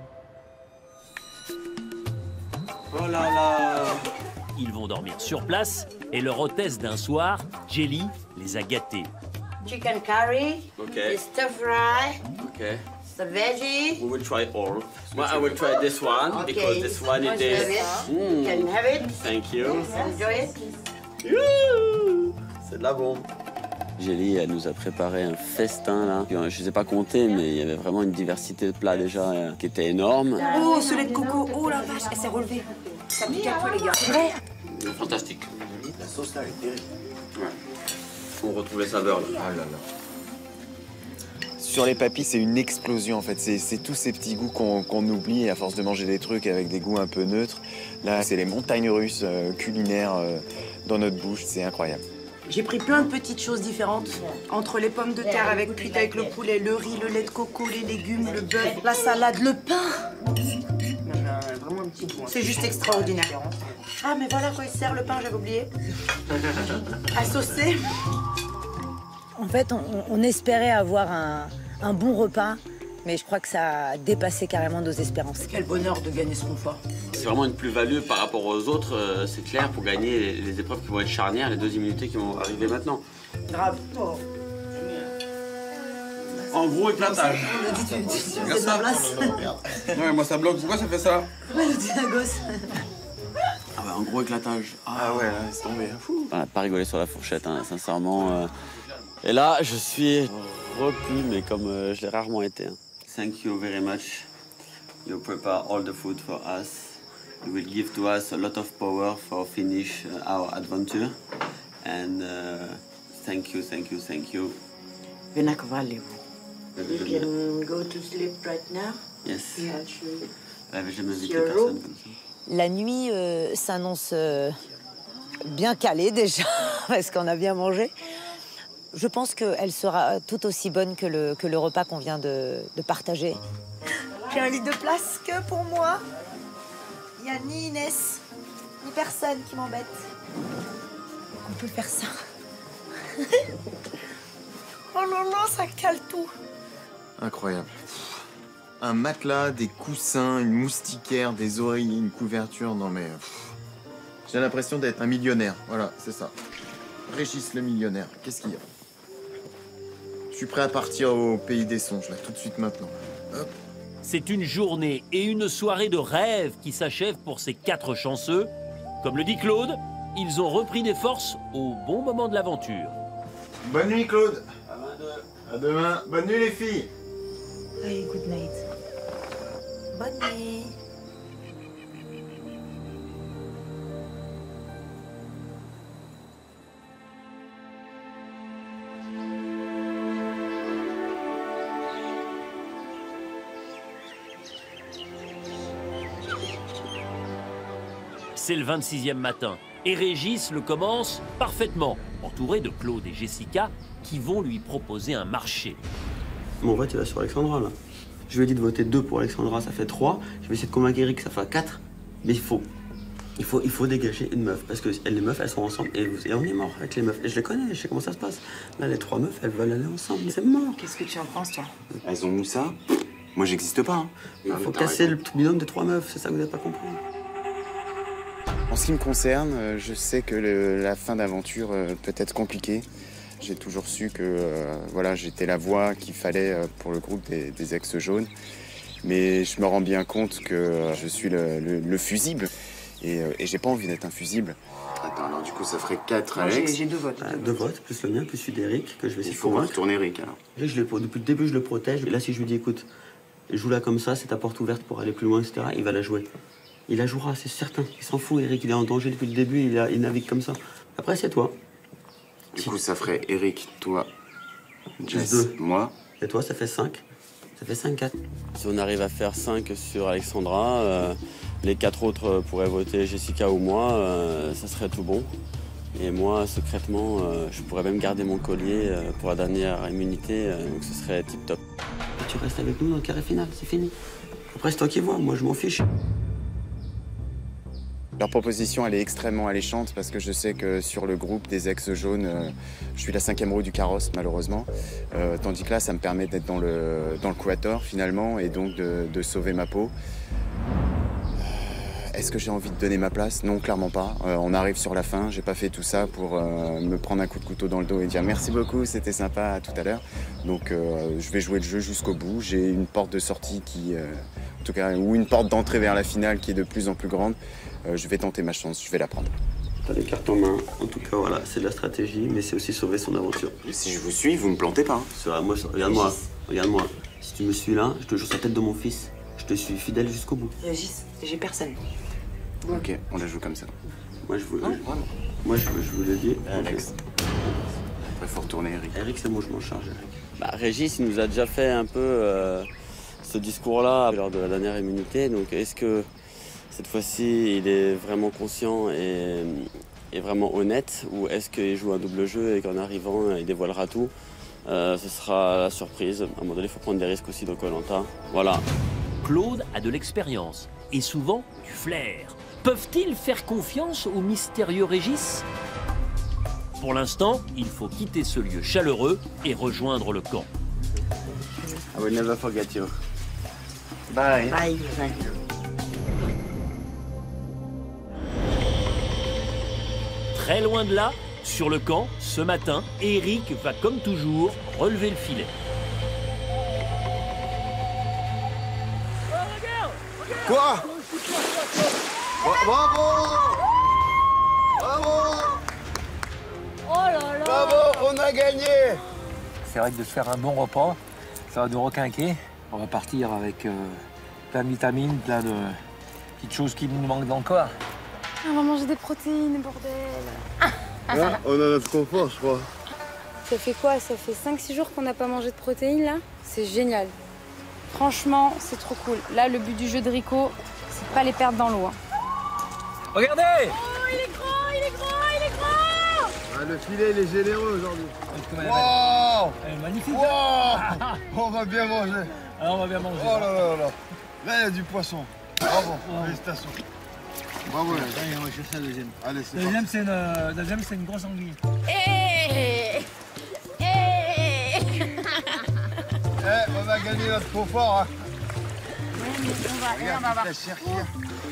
Oh là là! Ils vont dormir sur place et leur hôtesse d'un soir, Jelly, les a gâtés. Chicken curry, Okay. the stir fry, Okay. the veggie. We will try all. Well, I will try this one Okay. because this one Want it to have is. it? Mm. Can have it. Thank you. Enjoy it. Youhou! C'est de la bombe. Jelly, elle nous a préparé un festin là. Je ne sais pas compter, mais il y avait vraiment une diversité de plats déjà euh, qui était énorme. Oh, ce lait de coco. Oh la vache, elle s'est relevée. Ça pique un peu, les gars. Ouais. Fantastique. La sauce là, elle est terrible. Ouais. On retrouve les saveurs là. Ah là là. Sur les papilles, c'est une explosion en fait. C'est tous ces petits goûts qu'on qu'on oublie à force de manger des trucs avec des goûts un peu neutres. Là, c'est les montagnes russes euh, culinaires euh, dans notre bouche. C'est incroyable. J'ai pris plein de petites choses différentes. Entre les pommes de terre avec cuites avec le poulet, le riz, le lait de coco, les légumes, le bœuf, la salade, le pain. C'est juste extraordinaire. Ah, mais voilà quoi, il sert le pain, j'avais oublié. À saucer. En fait, on, on espérait avoir un, un bon repas, mais je crois que ça a dépassé carrément nos espérances. Quel bonheur de gagner ce confort. C'est vraiment une plus-value par rapport aux autres, euh, c'est clair, pour gagner les, les épreuves qui vont être charnières, les deux immunités qui vont arriver maintenant. Grave. Oh. En gros, éclatage. Regarde ça. Ouais, moi ça bloque. Pourquoi ça fait ça? Ouais, le dinagos. Ah ouais, en gros éclatage. Ah ouais, laisse tomber. On n'a pas rigolé sur la fourchette, hein, sincèrement. Euh... Et là, je suis repu, mais comme euh, je l'ai rarement été. Hein. Thank you very much. You prepare all the food for us. You will give to us a lot of power for finish our adventure. And uh, thank you, thank you, thank you. Venak valeu. You can go to sleep right now. Yes. Yeah. J'avais jamais vu Sur personne comme ça. La nuit euh, s'annonce euh, bien calée déjà, parce qu'on a bien mangé. Je pense qu'elle sera tout aussi bonne que le, que le repas qu'on vient de, de partager. J'ai un lit de place que pour moi. Il n'y a ni Inès, ni personne qui m'embête. On peut faire ça. Oh là là, ça cale tout. Incroyable. Un matelas, des coussins, une moustiquaire, des oreillers, une couverture. Non mais... J'ai l'impression d'être un millionnaire. Voilà, c'est ça. Régis le millionnaire. Qu'est-ce qu'il y a? Je suis prêt à partir au pays des songes, là, tout de suite maintenant. Hop. C'est une journée et une soirée de rêve qui s'achèvent pour ces quatre chanceux. Comme le dit Claude, ils ont repris des forces au bon moment de l'aventure. Bonne nuit, Claude. À demain. Bonne nuit, les filles. Allez, good night. Bonne nuit. C'est le vingt-sixième matin et Régis le commence parfaitement, entouré de Claude et Jessica qui vont lui proposer un marché. Mon vote, il va sur Alexandra, là. Je lui ai dit de voter deux pour Alexandra, ça fait trois. Je vais essayer de convaincre Eric, ça fait quatre. Mais il faut, il faut, il faut dégager une meuf. Parce que les meufs, elles sont ensemble et, et on est mort avec les meufs. Et je les connais, je sais comment ça se passe. Là, les trois meufs, elles veulent aller ensemble. C'est mort. Qu'est-ce que tu en penses, toi? Elles ont Moussa. Moi, j'existe pas. Hein. Il faut casser le binôme des trois meufs, c'est ça que vous n'avez pas compris. En ce qui me concerne, je sais que le, la fin d'aventure peut être compliquée. J'ai toujours su que euh, voilà, j'étais la voix qu'il fallait pour le groupe des, des ex-jaunes. Mais je me rends bien compte que je suis le, le, le fusible et, et j'ai pas envie d'être un fusible. Attends, alors du coup, ça ferait quatre, Non, Alex. j'ai deux votes. Euh, deux votes, plus le mien, plus celui d'Eric, que je vais essayer Il de faut convaincre. retourner Eric, alors. Là, je le, depuis le début, je le protège. Et là, si je lui dis, écoute, joue-la comme ça, c'est ta porte ouverte pour aller plus loin, et cetera, il va la jouer. Il la jouera, c'est certain. Il s'en fout, Eric, il est en danger depuis le début, il, a, il navigue comme ça. Après, c'est toi. Du coup, ça ferait Eric, toi Juste deux. Moi. Et toi, ça fait cinq. Ça fait cinq quatre. Si on arrive à faire cinq sur Alexandra, euh, les quatre autres pourraient voter Jessica ou moi, euh, ça serait tout bon. Et moi, secrètement, euh, je pourrais même garder mon collier euh, pour la dernière immunité, euh, donc ce serait tip top. Et tu restes avec nous dans le carré final, c'est fini. Après, c'est toi qui vois, moi je m'en fiche. Leur proposition, elle est extrêmement alléchante parce que je sais que sur le groupe des ex-jaunes, euh, je suis la cinquième roue du carrosse, malheureusement. Euh, tandis que là, ça me permet d'être dans le, dans le quator, finalement, et donc de, de sauver ma peau. Euh, Est-ce que j'ai envie de donner ma place? Non, clairement pas. Euh, on arrive sur la fin. J'ai pas fait tout ça pour euh, me prendre un coup de couteau dans le dos et dire merci beaucoup, c'était sympa, à tout à l'heure. Donc, euh, je vais jouer le jeu jusqu'au bout. J'ai une porte de sortie qui, euh, en tout cas, ou une porte d'entrée vers la finale qui est de plus en plus grande. Euh, je vais tenter ma chance, je vais la prendre. T'as les cartes en main, en tout cas voilà, c'est de la stratégie, mais c'est aussi sauver son aventure. Si je vous suis, vous me plantez pas. Hein. Moi, regarde-moi, regarde-moi. Si tu me suis là, je te jure sur la tête de mon fils. Je te suis fidèle jusqu'au bout. Régis, j'ai personne. Ok, on la joue comme ça. Moi je vous, non, je, moi, je, je vous le dis. Alex. Après, faut retourner Eric. Eric, c'est moi, je m'en charge, Eric. Bah, Régis, il nous a déjà fait un peu euh, ce discours-là lors de la dernière immunité, donc est-ce que cette fois-ci, il est vraiment conscient et, et vraiment honnête, ou est-ce qu'il joue un double jeu et qu'en arrivant, il dévoilera tout? euh, Ce sera la surprise. À un moment donné, il faut prendre des risques aussi dans Koh Lanta. Voilà. Claude a de l'expérience et souvent du flair. Peuvent-ils faire confiance au mystérieux Régis? Pour l'instant, il faut quitter ce lieu chaleureux et rejoindre le camp. I will never forget you. Bye. Bye. Bye. Très loin de là, sur le camp, ce matin, Eric va comme toujours relever le filet. Quoi? Bravo! Bravo! Oh là là! Bravo, on a gagné! C'est vrai que de se faire un bon repas, ça va nous requinquer. On va partir avec euh, plein de vitamines, plein de petites choses qui nous manquent dans le corps. On va manger des protéines, bordel. Là, on a notre confort, je crois. Ça fait quoi? Ça fait cinq six jours qu'on n'a pas mangé de protéines, là? C'est génial. Franchement, c'est trop cool. Là, le but du jeu de Rico, c'est de pas les perdre dans l'eau. Hein. Regardez! Oh, il est grand, il est grand, il est grand! Ah, le filet, il est généreux aujourd'hui. Wow! Elle est magnifique. Wow! On va bien manger. Ah, on va bien manger. Oh là là là là. Là, il y a du poisson. Bravo, oh. Félicitations. Bravo. Allez, on va chercher la deuxième. Allez, c'est deuxième, c'est une, deuxième, c'est une grosse anguille. Eh Eh Eh, on a gagné notre faux fort, hein. Oui, mais on va, regarde, on va voir. la chair qu'il y a.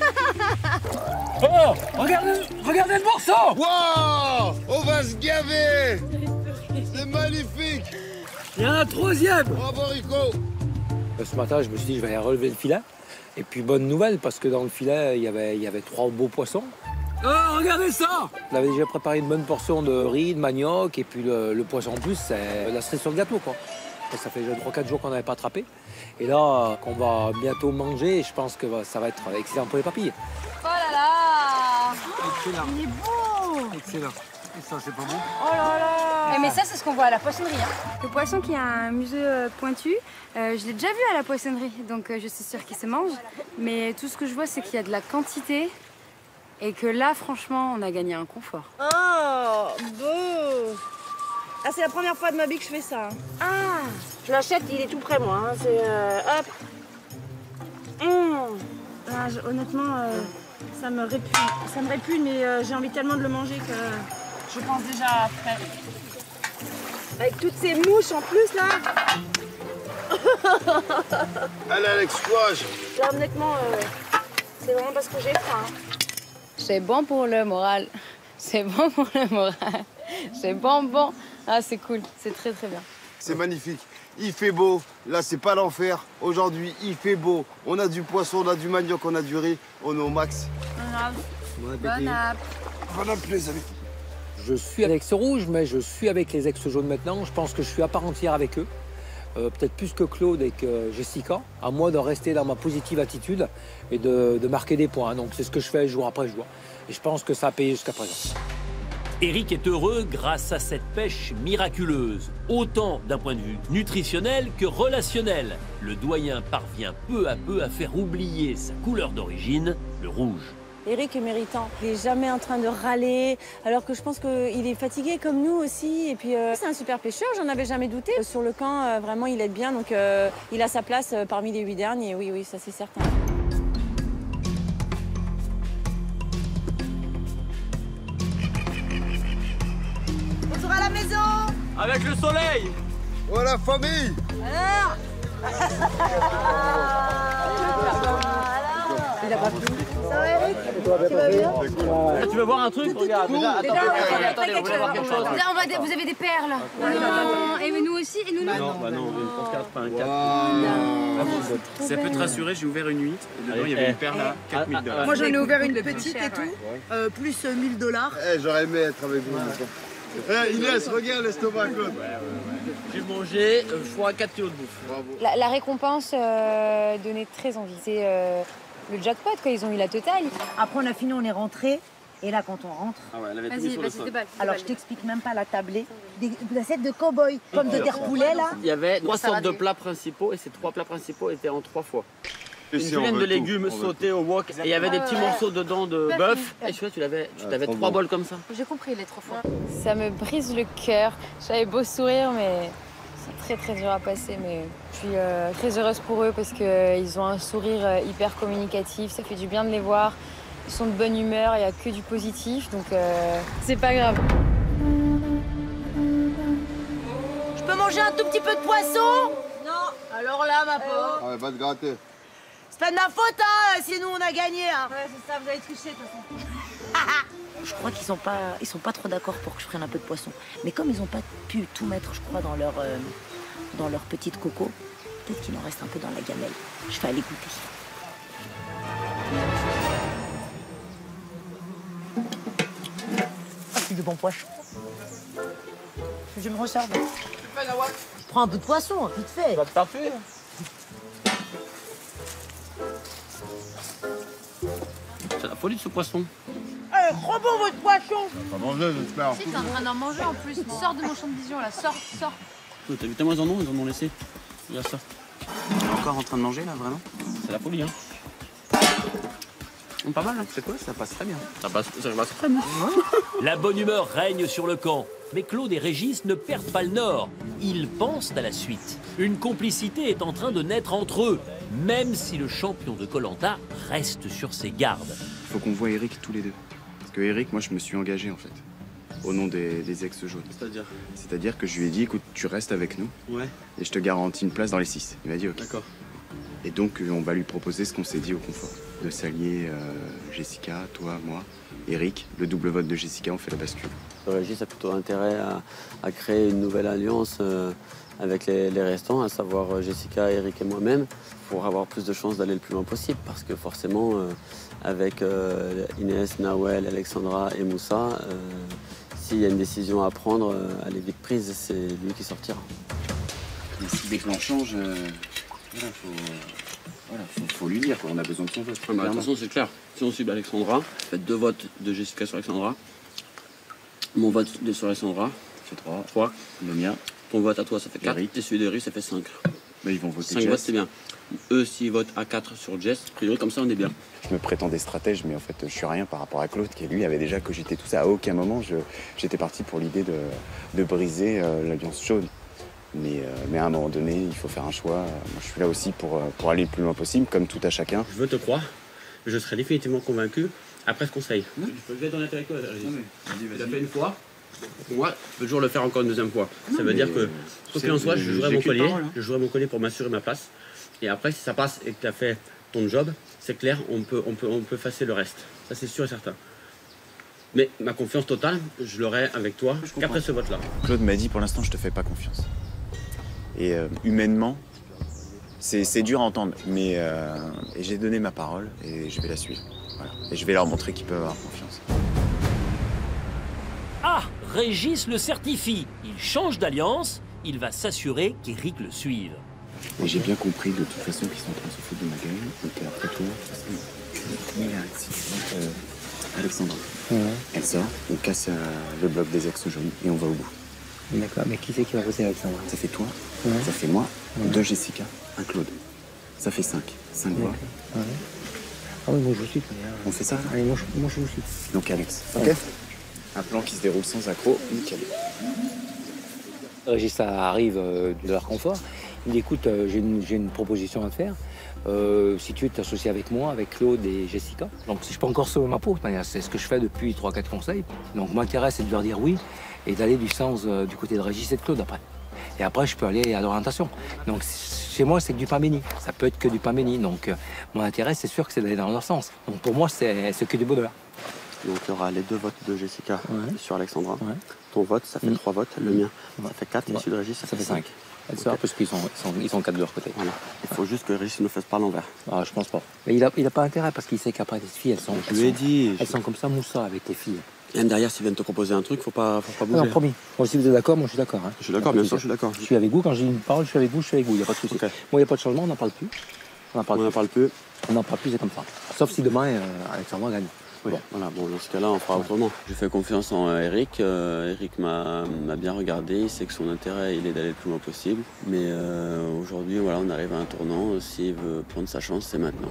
Oh! Regardez, regardez le morceau! Wow! On va se gaver! C'est magnifique! Il y en a un troisième! Bravo, Rico! Ce matin, je me suis dit, je vais aller relever le filet. Et puis, bonne nouvelle, parce que dans le filet, il y avait, il y avait trois beaux poissons. Oh, regardez ça! On avait déjà préparé une bonne portion de riz, de manioc, et puis le, le poisson en plus, c'est la cerise sur le gâteau, quoi. Ça fait trois quatre jours qu'on n'avait pas attrapé. Et là, qu'on va bientôt manger, je pense que ça va être excellent pour les papilles. Oh là là! Excellent. Il est beau! Excellent. Et ça, c'est pas bon? Oh là là! Mais ça, c'est ce qu'on voit à la poissonnerie. Hein. Le poisson qui a un museau euh, pointu, euh, je l'ai déjà vu à la poissonnerie, donc euh, je suis sûre qu'il se mange. Mais tout ce que je vois, c'est qu'il y a de la quantité et que là, franchement, on a gagné un confort. Oh, beau! Ah, c'est la première fois de ma vie que je fais ça. Ah, je l'achète, il est tout près, moi. Hein. C'est euh, hop. Mmh. Ah, je, honnêtement, euh, ça me répugne. Ça me répugne, mais euh, j'ai envie tellement de le manger que je pense déjà après. Avec toutes ces mouches en plus, là. Allez, Alex, courage. Là, honnêtement, euh, c'est vraiment parce que j'ai faim. C'est bon pour le moral. C'est bon pour le moral. C'est bon, bon. Ah, c'est cool. C'est très, très bien. C'est magnifique. Il fait beau. Là, c'est pas l'enfer. Aujourd'hui, il fait beau. On a du poisson, on a du manioc, on a du riz. On est au max. Bon app. Bon app. Bon app, les amis. Je suis avec ce rouge, mais je suis avec les ex-jaunes maintenant. Je pense que je suis à part entière avec eux. Euh, peut-être plus que Claude et que Jessica. À moi de rester dans ma positive attitude et de, de marquer des points. Donc, c'est ce que je fais jour après jour. Et je pense que ça a payé jusqu'à présent. Eric est heureux grâce à cette pêche miraculeuse, autant d'un point de vue nutritionnel que relationnel. Le doyen parvient peu à peu à faire oublier sa couleur d'origine, le rouge. Eric est méritant. Il n'est jamais en train de râler, alors que je pense qu'il est fatigué comme nous aussi. Et puis, euh, c'est un super pêcheur, j'en avais jamais douté. Sur le camp, euh, vraiment, il aide bien, donc euh, il a sa place euh, parmi les huit derniers. Oui, oui, ça c'est certain. Retour à la maison. Avec le soleil. Oh la famille. Alors. Il a pas plu. Ça va, Eric? Tu vas bien? Ah, tu veux voir un truc? Regarde, déjà, attendez, attendez, attendez, on va voir quelque chose. On va, vous avez des perles. Non. Et nous aussi, et nous non. Non, bah non, une France quatre, pas un quatre. Ça peut te rassurer, j'ai ouvert une huit et dedans il y avait une perle à quatre mille dollars. Moi j'en ai ouvert une petite et tout, euh, plus mille dollars. Eh, j'aurais aimé être avec vous. Eh, Inès, regarde l'estomac, Claude. J'ai mangé euh, fois quatre kilos de bouffe. Bravo. La, la récompense euh, donnait très envie. C'est euh, le jackpot, quoi. Ils ont eu la totale. Après on a fini, on est rentré. Et là, quand on rentre, ah ouais, elle avait tout Vas-y, mis sur le vas-y, sol. déballe. alors je t'explique même pas la tablée, des, des assiettes de cow-boy, comme de terre poulet là. Il y avait trois Ça va sortes de bien. plats principaux et ces trois plats principaux étaient en trois fois. Une si, on julienne veut de tout, légumes on veut sautés au wok et il y avait des petits morceaux dedans de Pas bœuf. fini. Et celui-là, tu l'avais, tu Ah, t'avais trop trois bon. bols comme ça. J'ai compris les trois fois. Ça me brise le cœur. J'avais beau sourire, mais c'est très très dur à passer. Mais je suis euh, très heureuse pour eux parce qu'ils ont un sourire euh, hyper communicatif. Ça fait du bien de les voir. Ils sont de bonne humeur, il n'y a que du positif, donc euh, c'est pas grave. Je peux manger un tout petit peu de poisson? Non. Alors là, ma pauvre. Ah ouais, va te gratter. C'est pas de ma faute, hein, si nous on a gagné. Hein. Ouais, c'est ça, vous avez triché de toute façon. Je crois qu'ils sont pas, ils sont pas trop d'accord pour que je prenne un peu de poisson. Mais comme ils n'ont pas pu tout mettre, je crois, dans leur, euh, dans leur petite coco, peut-être qu'il en reste un peu dans la gamelle. Je vais aller goûter. Ah, c'est du bon poisson. Je me resserve. Prends un peu de poisson, vite fait. Va te taper. C'est la folie de ce poisson. Eh, trop bon votre poisson. Pas manger, j'espère. Si, t'es en train d'en manger en plus. Sors de mon champ de vision là, sors, sors. T'as vu tellement ils en ont, ils en ont laissé. Regarde ça. On est encore en train de manger là, vraiment? C'est la folie, hein. Pas mal, hein. C'est quoi? Ça passe très bien. Ça passe, ça passe très bien. La bonne humeur règne sur le camp. Mais Claude et Régis ne perdent pas le nord. Ils pensent à la suite. Une complicité est en train de naître entre eux, même si le champion de Koh-Lanta reste sur ses gardes. Il faut qu'on voit Eric tous les deux. Parce que Eric, moi je me suis engagé en fait. Au nom des, des ex-jaunes. C'est-à-dire? C'est-à-dire que je lui ai dit, écoute, tu restes avec nous. Ouais. Et je te garantis une place dans les six. Il m'a dit ok. D'accord. Et donc on va lui proposer ce qu'on s'est dit au confort. De s'allier euh, Jessica, toi, moi, Eric, le double vote de Jessica, on fait la bascule. Régis a plutôt intérêt à, à créer une nouvelle alliance euh, avec les, les restants, à savoir euh, Jessica, Eric et moi-même, pour avoir plus de chances d'aller le plus loin possible. Parce que forcément, euh, avec euh, Inès, Nawel, Alexandra et Moussa, euh, s'il y a une décision à prendre, euh, elle est vite prise, c'est lui qui sortira. Mais si dès que l'on change, euh, voilà, faut, voilà, faut, faut lui dire quoi. On a besoin de son vote. Ah bah, de toute façon, c'est clair. Si on suit Alexandra, faites deux votes de Jessica sur Alexandra. Mon vote de sur Alexandra, ça fait trois. trois. Le mien. Ton vote à toi, ça fait quatre. Eric. Et celui d'Eric, ça fait cinq. Mais ils vont voter cinq Jess. votes, c'est bien. Eux, s'ils votent à quatre sur Jess, a priori, comme ça, on est bien. Je me prétendais stratège, mais en fait, je suis rien par rapport à Claude, qui lui avait déjà cogité tout ça. À aucun moment, je- j'étais parti pour l'idée de, de briser euh, l'alliance jaune. Mais, euh, mais à un moment donné, il faut faire un choix. Moi, je suis là aussi pour, euh, pour aller le plus loin possible, comme tout à chacun. Je veux te croire, mais je serai définitivement convaincu après ce conseil. Je vais être honnête avec toi, Régis. Tu l'as fait une fois. Pour moi, tu peux toujours le faire encore une deuxième fois. Non, ça veut mais dire que, euh, quoi c'est- qu'il en soit, je jouerai j'ai mon qu'une collier. parole, hein. Je jouerai mon collier pour m'assurer ma place. Et après, si ça passe et que tu as fait ton job, c'est clair, on peut, on peut, on peut effacer le reste. Ça, c'est sûr et certain. Mais ma confiance totale, je l'aurai avec toi qu'après ce vote-là. Claude m'a dit, pour l'instant, je te fais pas confiance. Et euh, humainement, c'est c'est dur à entendre, mais euh, et j'ai donné ma parole et je vais la suivre. Voilà. Et je vais leur montrer qu'ils peuvent avoir confiance. Ah, Régis le certifie. Il change d'alliance. Il va s'assurer qu'Eric le suive. Et j'ai bien compris de toute façon qu'ils sont en train de se foutre de ma gueule. Donc après tout, de toute façon, il y a un accident. Euh, Alexandra. Ouais. Elle sort, on casse euh, le bloc des ex jaunes et on va au bout. D'accord, mais qui c'est qui va bosser Alexandra? Ça fait toi, Ouais. ça fait moi, Ouais. deux Jessica, un Claude. Ça fait cinq. Cinq voix. Ouais. Ah oui, moi je vous suis. On fait ça là? Allez, moi je, moi, je vous suis. Donc Alex. Ok. Ok. Un plan qui se déroule sans accroc, nickel. Régis arrive euh, de leur confort. Il dit écoute, euh, j'ai une, j'ai une proposition à te faire. Euh, si tu veux t'associer avec moi, avec Claude et Jessica. Donc si je peux encore sauver ma peau, c'est ce que je fais depuis trois quatre conseils. Donc mon intérêt c'est de leur dire oui et d'aller du sens euh, du côté de Régis et de Claude après. Et après je peux aller à l'orientation. Donc chez moi c'est que du pain béni. Ça peut être que du pain béni. Donc euh, mon intérêt c'est sûr que c'est d'aller dans leur sens. Donc pour moi c'est que du bonheur. Donc il y aura les deux votes de Jessica Ouais. sur Alexandra. Ouais. Ton vote, ça fait Mm. trois votes. Le mien, ça fait quatre. Et Ouais. celui de Régis, ça, Ça fait cinq. Elle Ok. sort parce qu'ils sont, ils sont, ils sont quatre de leur côté. Voilà. Il faut juste que Régis ne fasse pas l'envers. Ah, je pense pas. Mais il a, il a pas intérêt parce qu'il sait qu'après les filles, elles sont. Je elles lui ai sont- dit. Elles sont comme ça, Moussa, avec les filles. Même derrière, s'ils viennent te proposer un truc, faut pas, faut pas Non, bouger. promis. Moi, si vous êtes d'accord, moi, je suis d'accord. Hein. Je suis d'accord, bien sûr, je suis d'accord. Je suis avec vous. Quand j'ai une parole, je suis avec vous, je suis avec vous. Il n'y a pas de souci. Ok. Moi, il n'y a pas de changement, on n'en parle plus. On n'en parle, On n'en parle plus. On n'en parle plus, c'est comme ça. Sauf si demain, euh, Alexandra gagne. Oui, voilà, bon, dans ce cas-là, on fera autrement. Je fais confiance en Eric. Euh, Eric m'a m'a bien regardé. Il sait que son intérêt, il est d'aller le plus loin possible. Mais euh, aujourd'hui, voilà, on arrive à un tournant. S'il veut prendre sa chance, c'est maintenant.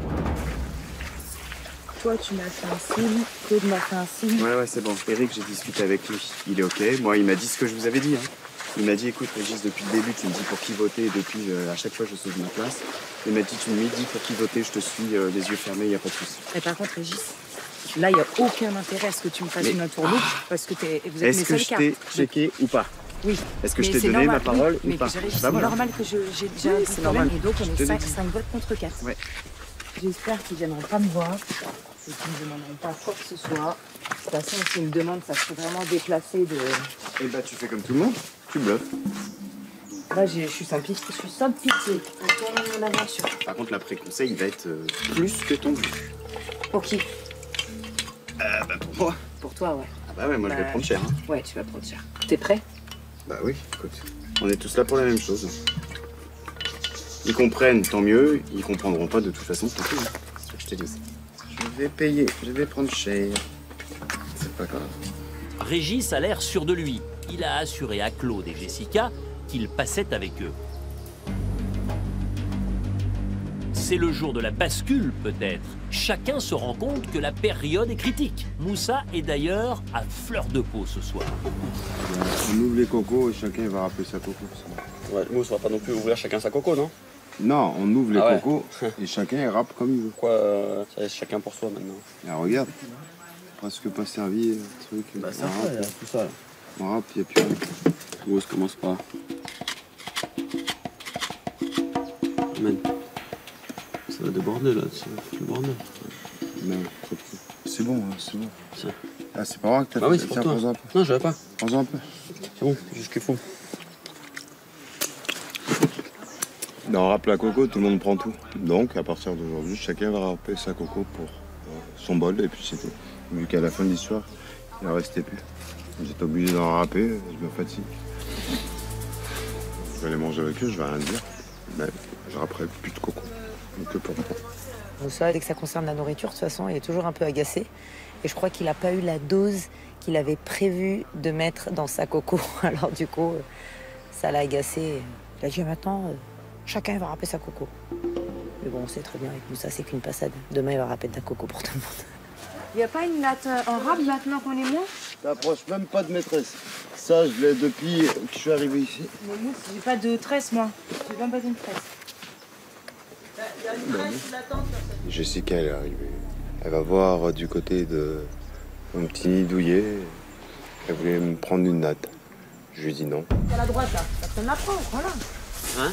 Toi, tu m'as fait un signe, Claude m'a fait un signe. Ouais, ouais, c'est bon. Eric, j'ai discuté avec lui. Il est OK. Moi, il m'a dit ce que je vous avais dit. Hein. Il m'a dit, écoute, Régis, depuis le début, tu me dis pour qui voter. Et depuis, euh, à chaque fois, je sauve ma place. Il m'a dit, tu me dis pour qui voter, je te suis euh, les yeux fermés, il n'y a pas de souci. Mais par contre, Régis, là, il n'y a aucun intérêt à ce que tu me fasses Mais- une entourloupe parce que t'es, vous êtes mes Est-ce que seules je cartes. t'ai checké ou pas? Oui. Est-ce que Mais je t'ai c'est donné normal, ma parole oui, ou mais pas? Régis, Bah c'est voilà. normal que je- j'ai déjà Oui, un c'est petit problème normal. et donc on Je est te l'ai cinq, dit. cinq votes contre quatre. Ouais. J'espère qu'ils ne viendront pas me voir et qu'ils ne me demanderont pas quoi que ce soit. De toute façon, s'ils me demandent, ça serait vraiment déplacé de... Eh bah, tu fais comme tout le monde. Tu bluffes. Là, j'ai- je suis sans pitié. Je suis sans pitié. On tourne mon aventure. Par contre, l'après-conseil, il va être euh, plus que ton but. Pour qui? Euh, bah, pour moi. Pour toi, ouais. Ah bah ouais, moi, je vais Bah, prendre cher. Hein. Ouais, tu vas prendre cher. T'es prêt? Bah oui, écoute. On est tous là pour la même chose. Ils comprennent, tant mieux. Ils comprendront pas de toute façon, tant pis. hein. C'est ce que je te dis. Je vais payer, je vais prendre cher. C'est pas grave. Régis a l'air sûr de lui. Il a assuré à Claude et Jessica qu'il passait avec eux. C'est le jour de la bascule, peut-être. Chacun se rend compte que la période est critique. Moussa est d'ailleurs à fleur de peau ce soir. On ouvre les cocos et chacun va rappeler sa coco. Ouais, nous, on va pas non plus ouvrir chacun sa coco, non? Non, on ouvre les Ah ouais. cocos et chacun il rappe comme il veut. Quoi, euh, ça laisse chacun pour soi maintenant. Ah, regarde, presque pas servi, le truc. Bah, ça on fait, rappe. là, tout ça, là. On rappe, il n'y a plus rien. Où ça commence pas. Man. Ça va déborder là, ça va foutre le bordel. Non, trop de- c'est bon, hein, c'est bon. Tiens. Ah, c'est pas vrai que t'as Bah fait oui, ça. c'est pour Tiens, toi. prends-en un peu. Non, je vais pas. Prends-en un peu. C'est bon, c'est juste ce qu'il faut. Dans Rap la coco, tout le monde prend tout. Donc, à partir d'aujourd'hui, chacun va rapper sa coco pour euh, son bol et puis c'est tout. Vu qu'à la fin de l'histoire, il en restait plus. J'étais obligé d'en rapper, je me fatigue. Je vais aller manger avec eux, je vais rien dire. Mais je rapperai plus de coco. Que pour moi. Moussa, dès que ça concerne la nourriture, de toute façon, il est toujours un peu agacé. Et je crois qu'il n'a pas eu la dose qu'il avait prévu de mettre dans sa coco. Alors du coup, euh, ça l'a agacé. Il a dit maintenant, euh, chacun va râper sa coco. Mais bon, on sait très bien avec Moussa, c'est qu'une passade. Demain, il va râper de la coco pour tout le monde. Il n'y a pas une latte en rap maintenant qu'on est bien? T'approches même pas de maîtresse. Ça, je l'ai depuis que je suis arrivé ici. Mais moi, j'ai pas de tresse, moi. J'ai même pas une tresse. Jessica, elle est arrivée. Elle va voir du côté de mon petit nid douillet. Elle voulait me prendre une natte. Je lui ai dit non. À la droite, là. Personne la prend, voilà. Hein?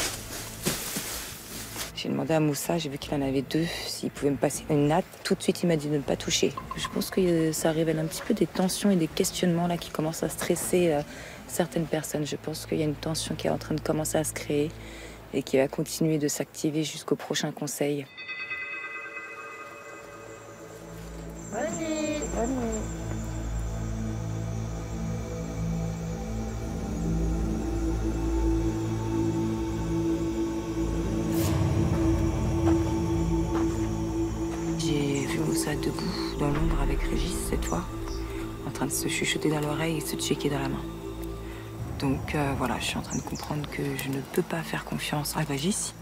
J'ai demandé à Moussa, j'ai vu qu'il en avait deux, s'il pouvait me passer une natte. Tout de suite, il m'a dit de ne pas toucher. Je pense que euh, ça révèle un petit peu des tensions et des questionnements là qui commencent à stresser euh, certaines personnes. Je pense qu'il y a une tension qui est en train de commencer à se créer et qui va continuer de s'activer jusqu'au prochain conseil. Bonne nuit. Bonne nuit. J'ai vu Moussa Moussa debout, dans l'ombre avec Régis, cette fois, en train de se chuchoter dans l'oreille et se checker dans la main. Donc euh, voilà, je suis en train de comprendre que je ne peux pas faire confiance à Régis.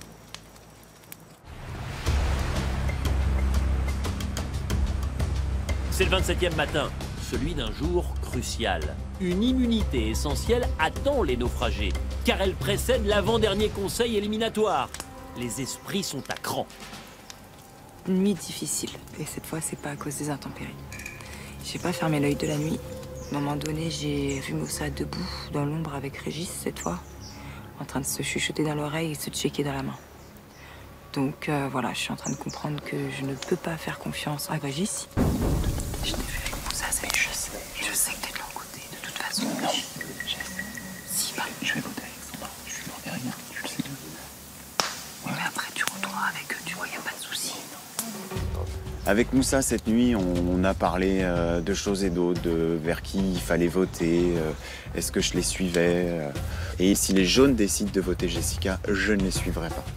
C'est le vingt-septième matin, celui d'un jour crucial. Une immunité essentielle attend les naufragés, car elle précède l'avant-dernier conseil éliminatoire. Les esprits sont à cran. Une nuit difficile, et cette fois, c'est pas à cause des intempéries. J'ai pas fermé l'œil de la nuit. À un moment donné, j'ai vu Moussa debout, dans l'ombre avec Régis, cette fois, en train de se chuchoter dans l'oreille et se checker dans la main. Donc euh, voilà, je suis en train de comprendre que je ne peux pas faire confiance à Régis. Je t'ai vu avec Moussa, c'est je sais. Je sais que t'es de mon côté, de toute façon. Non, je sais. Si, bah. Je vais voter Alexandra. Je suis mort derrière, tu le sais bien. Oui, mais après, tu retourneras avec eux, tu vois, y a pas de souci. Avec Moussa, cette nuit, on, on a parlé euh, de choses et d'autres, de vers qui il fallait voter, euh, est-ce que je les suivais. Euh, et si les jaunes décident de voter Jessica, je ne les suivrai pas.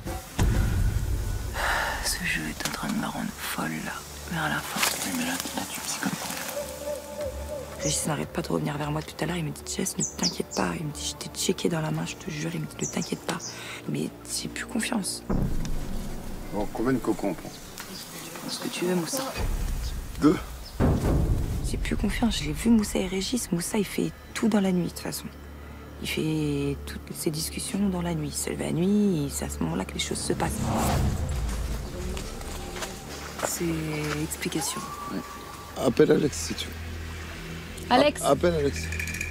Ce jeu est en train de me rendre folle, là, vers la fin. Oui, mais là, là tu psychotes. Régis n'arrête pas de revenir vers moi tout à l'heure. Il me dit, Jess, ne t'inquiète pas. Il me dit, je t'ai checké dans la main, je te jure. Il me dit, ne t'inquiète pas. Mais j'ai plus confiance. Bon, combien de cocons on prend? Ce que tu veux, Moussa. Deux. J'ai plus confiance. J'ai vu Moussa et Régis. Moussa, il fait tout dans la nuit, de toute façon. Il fait toutes ses discussions dans la nuit. Il se lève la nuit et c'est à ce moment-là que les choses se passent. C'est explication. Ouais. Appelle Alex si tu veux. Alex A Appelle Alex.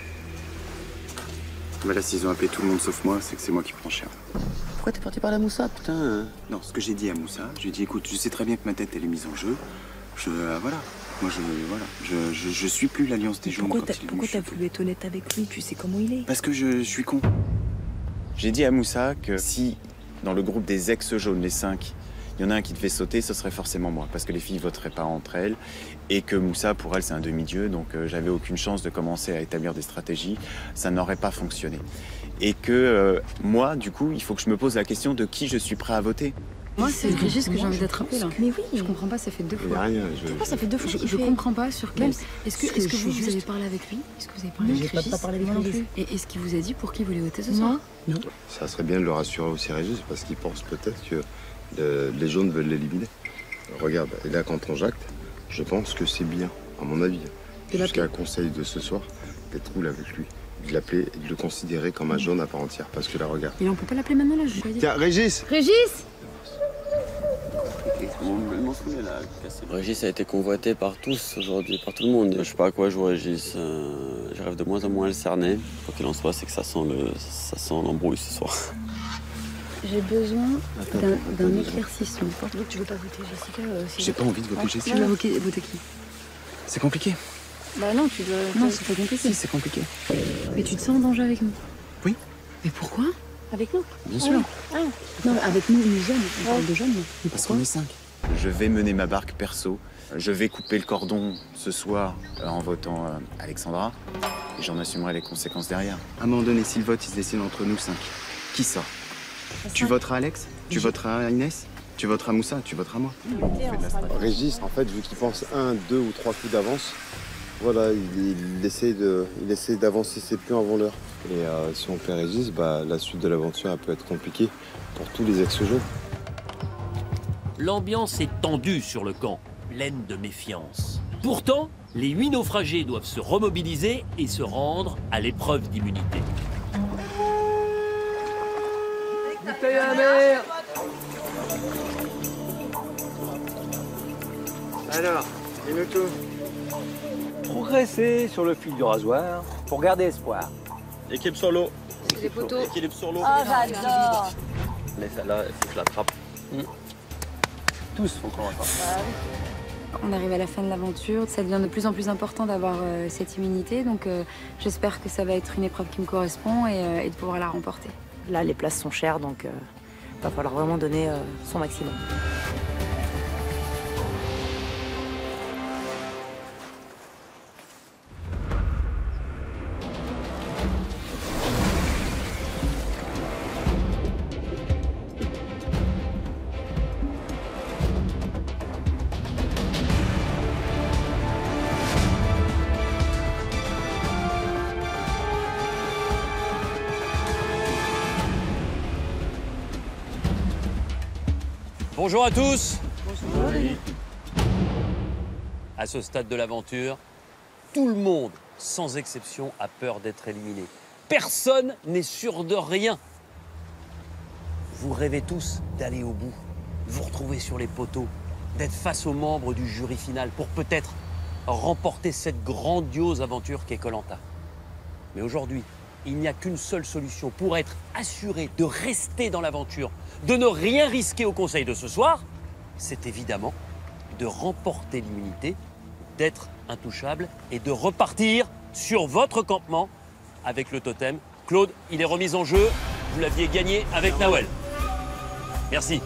Mais là, s'ils ont appelé tout le monde sauf moi, c'est que c'est moi qui prends cher. Pourquoi t'es parti parler à Moussa, putain? Non, ce que j'ai dit à Moussa, je lui ai dit, écoute, je sais très bien que ma tête, elle est mise en jeu. Je... Euh, voilà. Moi, je... Voilà. Je, je, je suis plus l'Alliance des Jaunes. Pourquoi t'as voulu être honnête avec lui? Tu sais comment il est. Parce que je, je suis con. J'ai dit à Moussa que si, dans le groupe des ex-jaunes, les cinq, il y en a un qui devait sauter, ce serait forcément moi. Parce que les filles ne voteraient pas entre elles. Et que Moussa, pour elle, c'est un demi-dieu. Donc, euh, j'avais aucune chance de commencer à établir des stratégies. Ça n'aurait pas fonctionné. Et que euh, moi, du coup, il faut que je me pose la question de qui je suis prêt à voter. Moi, c'est Régis que j'ai envie d'attraper, là. Mais oui. Je comprends pas, ça fait deux fois. Rien, je... Pourquoi ça fait deux fois? Je, je comprends pas sur quel... Est-ce que, est-ce que vous, vous avez parlé avec lui? Est-ce que vous avez parlé avec Régis? pas parlé avec non Régis. plus. Et est-ce qu'il vous a dit pour qui vous voulez voter ce soir? Non. Ça serait bien de le rassurer aussi Régis, parce qu'il pense peut-être que le, les jaunes veulent l'éliminer. Regarde, et là, quand on jacte, je pense que c'est bien, à mon avis, jusqu'à un conseil de ce soir, d'être cool avec lui. De l'appeler et de le considérer comme un jaune à part entière. Parce que là, regarde. Et on peut pas l'appeler maintenant, là, je Tiens, Régis! Régis! Régis a été convoité par tous aujourd'hui, par tout le monde. Je sais pas à quoi joue Régis. Euh, J'arrive de moins en moins à le cerner. Quoi qu'il en soit, c'est que ça sent le, ça sent l'embrouille ce soir. J'ai besoin d'un éclaircissement. Donc tu veux pas voter Jessica euh, si J'ai pas envie de voter ah, Jessica. Tu vas voter, voter qui? C'est compliqué. Bah non, tu dois... Non, c'est pas compliqué. Si, c'est compliqué. Mais tu te sens en danger avec nous? Oui. Mais pourquoi? Avec nous? Bien sûr. Ah. Non, mais avec nous, nous jeunes, on parle de jeunes. Mais Parce qu'on est cinq. Je vais mener ma barque perso. Je vais couper le cordon ce soir euh, en votant euh, Alexandra. Et j'en assumerai les conséquences derrière. À un moment donné, si le vote, il se décide entre nous cinq. Qui sort? Tu voteras Alex? Tu voteras Inès? Tu voteras Moussa? Tu voteras moi? Régis, en fait, vu qu'il pense un, deux ou trois coups d'avance, voilà, il, il essaie de, il essaie d'avancer ses pions avant l'heure. Et euh, si on perd Régis, bah, la suite de l'aventure elle peut être compliquée pour tous les ex-jaunes. L'ambiance est tendue sur le camp, pleine de méfiance. Pourtant, les huit naufragés doivent se remobiliser et se rendre à l'épreuve d'immunité. Bouteille à la mer. Alors, dis-nous tout. Progresser sur le fil du rasoir pour garder espoir. Équipe sur l'eau. Les poteaux. Équilibre sur l'eau. Oh, j'adore. Mais celle-là, il faut que je l'attrape. Mmh. Tous font qu'on attend. On arrive à la fin de l'aventure. Ça devient de plus en plus important d'avoir euh, cette immunité. Donc euh, j'espère que ça va être une épreuve qui me correspond et, euh, et de pouvoir la remporter. Là, les places sont chères, donc il euh, va falloir vraiment donner euh, son maximum. Bonjour à tous. Bonjour. Oui. À ce stade de l'aventure, tout le monde, sans exception, a peur d'être éliminé. Personne n'est sûr de rien. Vous rêvez tous d'aller au bout, de vous retrouver sur les poteaux, d'être face aux membres du jury final pour peut-être remporter cette grandiose aventure qu'est Koh Lanta. Mais aujourd'hui, il n'y a qu'une seule solution pour être assuré de rester dans l'aventure, de ne rien risquer au conseil de ce soir, c'est évidemment de remporter l'immunité, d'être intouchable et de repartir sur votre campement avec le totem. Claude, il est remis en jeu. Vous l'aviez gagné avec Nawel. Merci.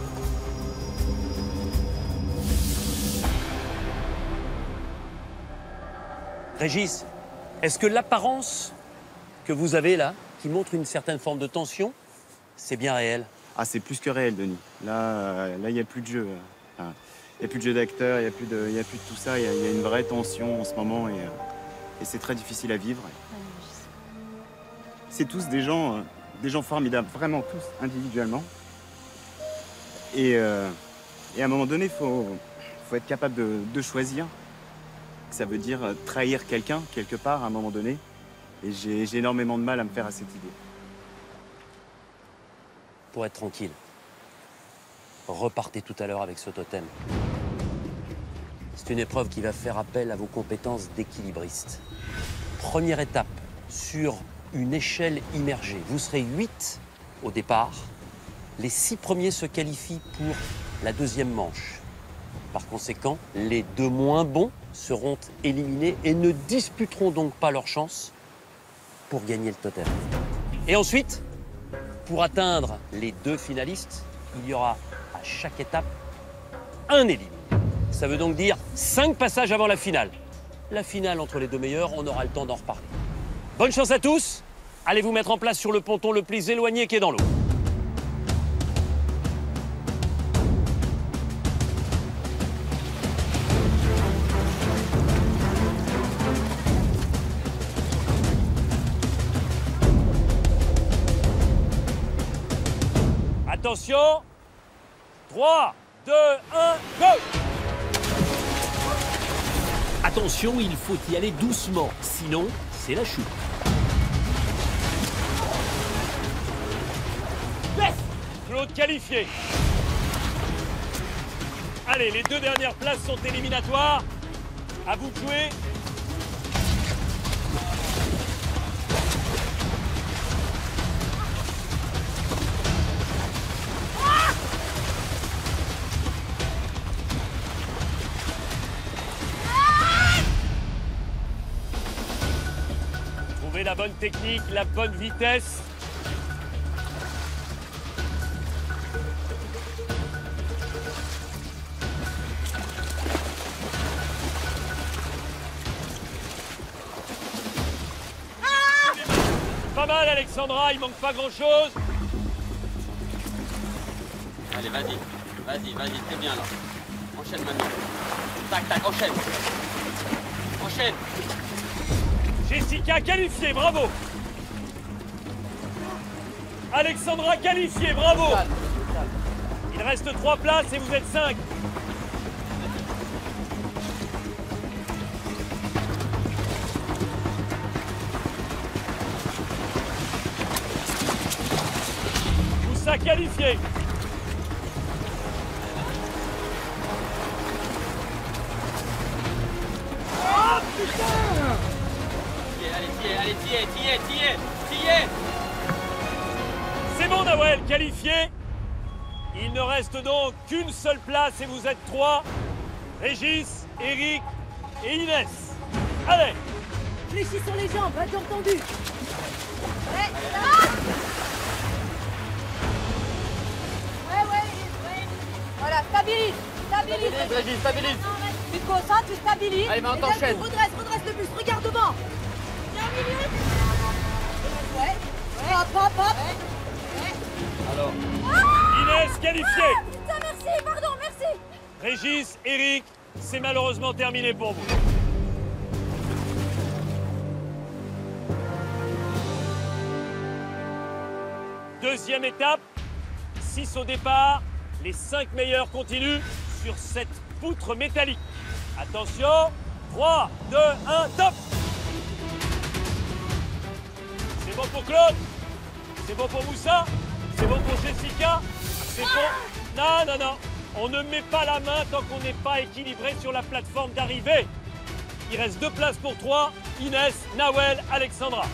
Régis, est-ce que l'apparence que vous avez là, qui montre une certaine forme de tension, c'est bien réel? Ah, c'est plus que réel, Denis. Là, euh, là, il n'y a plus de jeu. Enfin, il n'y a plus de jeu d'acteur, il n'y a, plus de- il y a plus de tout ça. Il y, a- il y a une vraie tension en ce moment et, euh, et c'est très difficile à vivre. C'est tous des gens, euh, des gens formidables, vraiment tous, individuellement. Et, euh, et à un moment donné, il faut, faut être capable de, de choisir. Ça veut dire euh, trahir quelqu'un, quelque part, à un moment donné. Et j'ai j'ai énormément de mal à me faire à cette idée. Pour être tranquille, repartez tout à l'heure avec ce totem. C'est une épreuve qui va faire appel à vos compétences d'équilibriste. Première étape, sur une échelle immergée. Vous serez huit au départ. Les six premiers se qualifient pour la deuxième manche. Par conséquent, les deux moins bons seront éliminés et ne disputeront donc pas leur chance pour gagner le totem. Et ensuite, pour atteindre les deux finalistes, il y aura à chaque étape un éliminé. Ça veut donc dire cinq passages avant la finale. La finale entre les deux meilleurs, on aura le temps d'en reparler. Bonne chance à tous. Allez vous mettre en place sur le ponton le plus éloigné qui est dans l'eau. Attention, trois, deux, un, go! Attention, il faut y aller doucement, sinon c'est la chute. Yes! Claude qualifié. Allez, les deux dernières places sont éliminatoires. À vous de jouer. Trouvez la bonne technique, la bonne vitesse. Pas mal, Alexandra, il manque pas grand-chose. Allez, vas-y, vas-y, vas-y, t'es bien là. Enchaîne maintenant. Tac, tac, enchaîne. Enchaîne. Jessica qualifiée, bravo. Alexandra qualifiée, bravo. Il reste trois places et vous êtes cinq. Moussa qualifié. Oh putain! Allez, t'y es, allez, t'y es, t'y es, t'y es, t'y es! C'est bon, Nawel, qualifié. Il ne reste donc qu'une seule place et vous êtes trois. Régis, Eric et Inès. Allez! Fléchis sur les jambes, as-tu entendu? Ouais, ça Ouais, ouais, ouais. Voilà, stabilise, stabilise. Stabilise, Régis, stabilise. Tu te concentres, tu stabilises. Allez, maintenant, Et là, t'enchaînes. tu redresses, redresse le buste, regarde devant. Viens au milieu. Ouais, ouais. Hop, hop, hop. Alors. Inès qualifiée. Ah, putain, merci, pardon, merci. Régis, Eric, c'est malheureusement terminé pour vous. Deuxième étape, six au départ, Les cinq meilleurs continuent sur cette poutre métallique. Attention, trois, deux, un, top! C'est bon pour Claude, c'est bon pour Moussa, c'est bon pour Jessica, c'est bon... Non, non, non, on ne met pas la main tant qu'on n'est pas équilibré sur la plateforme d'arrivée. Il reste deux places pour trois, Inès, Nawel, Alexandra.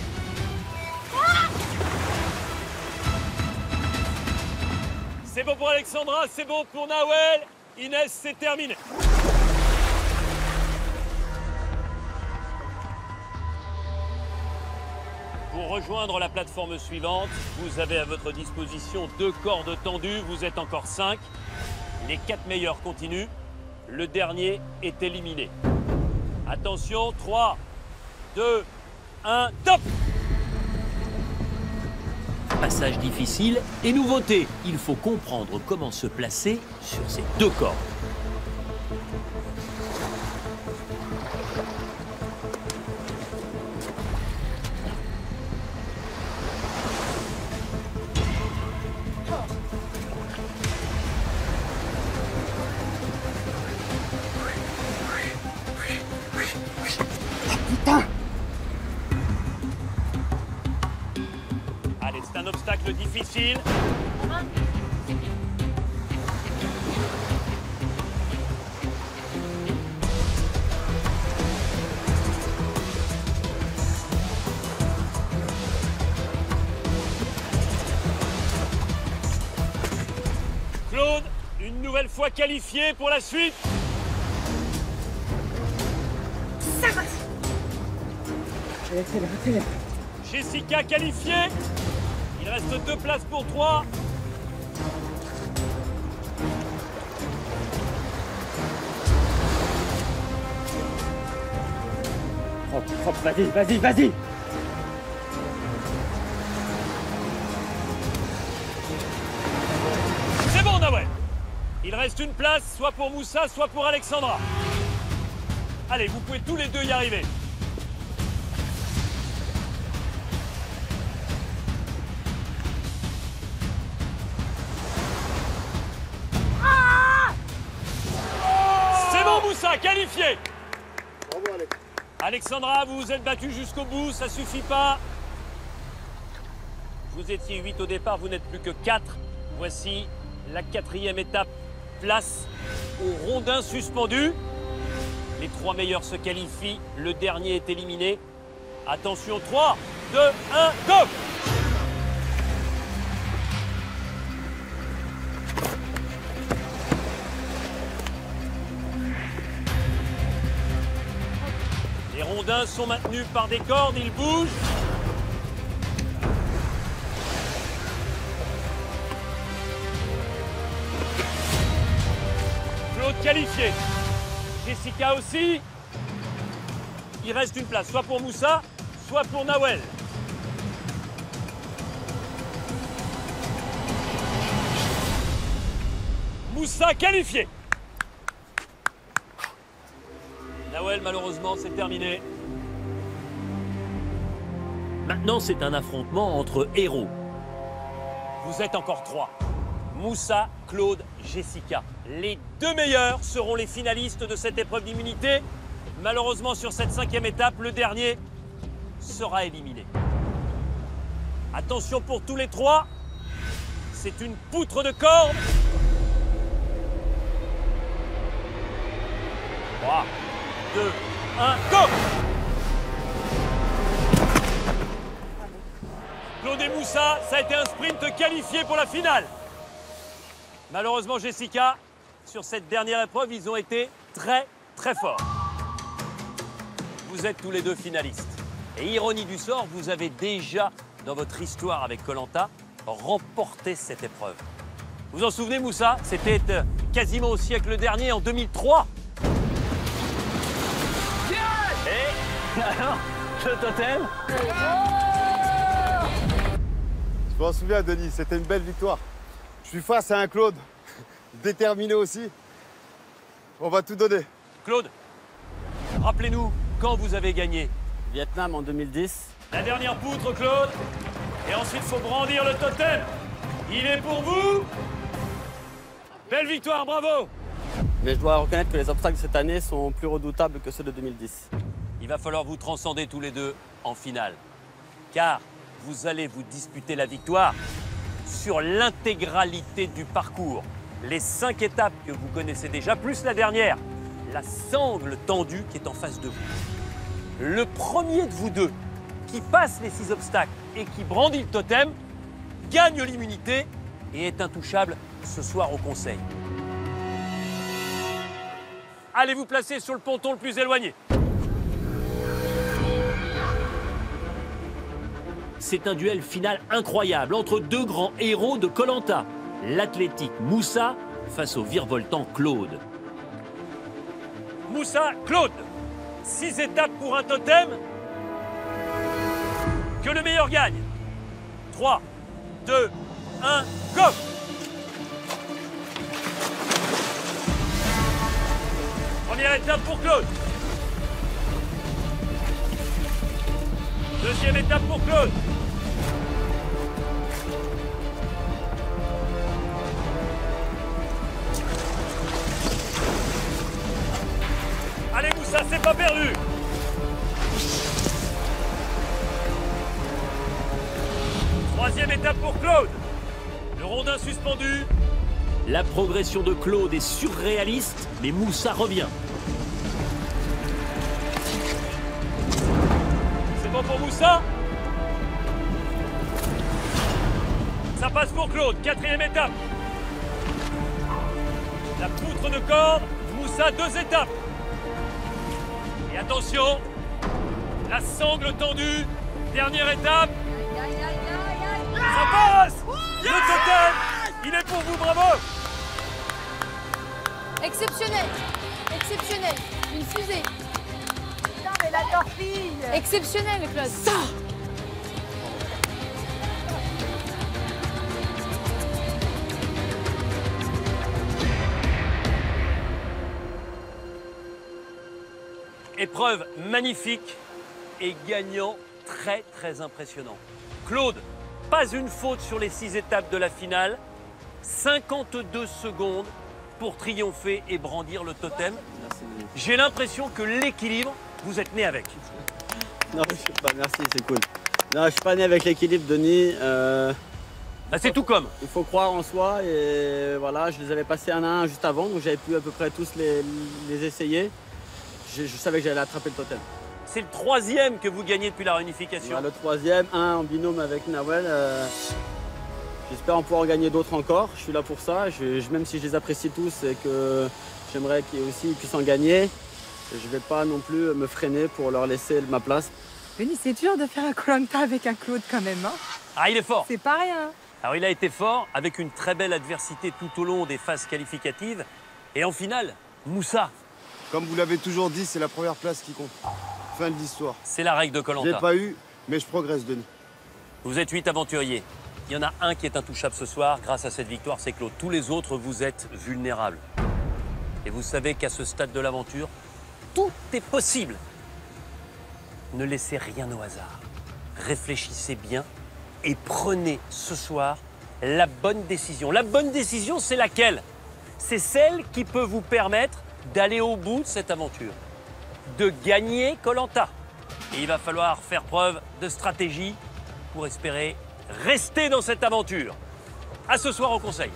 C'est bon pour Alexandra, c'est bon pour Nawel. Inès, c'est terminé. Pour rejoindre la plateforme suivante, vous avez à votre disposition deux cordes tendues. Vous êtes encore cinq. Les quatre meilleurs continuent. Le dernier est éliminé. Attention, trois, deux, un, top! Passage difficile et nouveauté. Il faut comprendre comment se placer sur ces deux cordes. Allez, c'est un obstacle difficile. Claude, une nouvelle fois qualifié pour la suite. Ça va. Jessica qualifiée. Il reste deux places pour trois. Hop, hop, vas-y, vas-y, vas-y. C'est bon, Nawel. Il reste une place, soit pour Moussa, soit pour Alexandra. Allez, vous pouvez tous les deux y arriver. C'est bon, Moussa, qualifié. Bravo, Alex. Alexandra, vous vous êtes battue jusqu'au bout, ça suffit pas. Vous étiez huit au départ, vous n'êtes plus que quatre. Voici la quatrième étape, place au rondin suspendu. Les trois meilleurs se qualifient, le dernier est éliminé. Attention, trois, deux, un, go! Les rondins sont maintenus par des cordes, ils bougent. Claude qualifié. Jessica aussi. Il reste une place, soit pour Moussa, soit pour Nawel. Moussa qualifié. Nawel, malheureusement, c'est terminé. Maintenant, c'est un affrontement entre héros. Vous êtes encore trois. Moussa, Claude, Jessica. Les deux meilleurs seront les finalistes de cette épreuve d'immunité. Malheureusement, sur cette cinquième étape, le dernier sera éliminé. Attention pour tous les trois. C'est une poutre de corde. trois, deux, un, go! Claude et Moussa, ça a été un sprint qualifié pour la finale. Malheureusement, Jessica, sur cette dernière épreuve, ils ont été très, très forts. Vous êtes tous les deux finalistes. Et ironie du sort, vous avez déjà, dans votre histoire avec Koh Lanta, remporté cette épreuve. Vous vous en souvenez, Moussa? C'était quasiment au siècle dernier, en deux mille trois. Et alors, le totem? Je m'en souviens, Denis, c'était une belle victoire. Je suis face à un Claude, déterminé aussi. On va tout donner. Claude, rappelez-nous quand vous avez gagné. Vietnam en deux mille dix. La dernière poutre, Claude. Et ensuite, il faut brandir le totem. Il est pour vous. Belle victoire, bravo! Mais je dois reconnaître que les obstacles cette année sont plus redoutables que ceux de deux mille dix. Il va falloir vous transcender tous les deux en finale. Car vous allez vous disputer la victoire sur l'intégralité du parcours. Les cinq étapes que vous connaissez déjà, plus la dernière, la sangle tendue qui est en face de vous. Le premier de vous deux qui passe les six obstacles et qui brandit le totem gagne l'immunité et est intouchable ce soir au conseil. Allez vous placer sur le ponton le plus éloigné. C'est un duel final incroyable entre deux grands héros de Koh Lanta, l'athlétique Moussa face au virevoltant Claude. Moussa, Claude, six étapes pour un totem. Que le meilleur gagne. trois, deux, un, go! Première étape pour Claude. Deuxième étape pour Claude. Allez Moussa, c'est pas perdu. Troisième étape pour Claude. Le rondin suspendu. La progression de Claude est surréaliste, mais Moussa revient. C'est bon pour Moussa. Ça passe pour Claude. Quatrième étape. La poutre de corde. Moussa, deux étapes. Et attention, la sangle tendue. Dernière étape. Ça passe. Le totem, il est pour vous, bravo. Exceptionnel. Exceptionnel. Une fusée. Putain, mais la torpille. Exceptionnel, Claude. Ça. Épreuve magnifique et gagnant très très impressionnant. Claude, pas une faute sur les six étapes de la finale. cinquante-deux secondes pour triompher et brandir le totem. J'ai l'impression que l'équilibre, vous êtes né avec. Non, je sais pas, merci, c'est cool. Non, je suis pas né avec l'équilibre, Denis. Euh... Bah, c'est tout comme. Il faut croire en soi et voilà, je les avais passés un à un juste avant, donc j'avais pu à peu près tous les, les essayer. Je, je savais que j'allais attraper le totem. C'est le troisième que vous gagnez depuis la réunification. Voilà, le troisième, un en binôme avec Nawel. Euh... J'espère en pouvoir en gagner d'autres encore. Je suis là pour ça. Je, je, même si je les apprécie tous et que j'aimerais qu'ils aussi puissent en gagner, je ne vais pas non plus me freiner pour leur laisser ma place. Denis, c'est dur de faire un Koh Lanta avec un Claude quand même. Hein, ah, il est fort. C'est pas rien. Alors, il a été fort avec une très belle adversité tout au long des phases qualificatives. Et en finale, Moussa. Comme vous l'avez toujours dit, c'est la première place qui compte. Fin de l'histoire. C'est la règle de Koh Lanta. Je l'ai pas eu, mais je progresse, Denis. Vous êtes huit aventuriers. Il y en a un qui est intouchable ce soir. Grâce à cette victoire, c'est Claude. Tous les autres, vous êtes vulnérables. Et vous savez qu'à ce stade de l'aventure, tout est possible. Ne laissez rien au hasard. Réfléchissez bien et prenez ce soir la bonne décision. La bonne décision, c'est laquelle? C'est celle qui peut vous permettre d'aller au bout de cette aventure, de gagner Koh Lanta. Et il va falloir faire preuve de stratégie pour espérer rester dans cette aventure. À ce soir au conseil.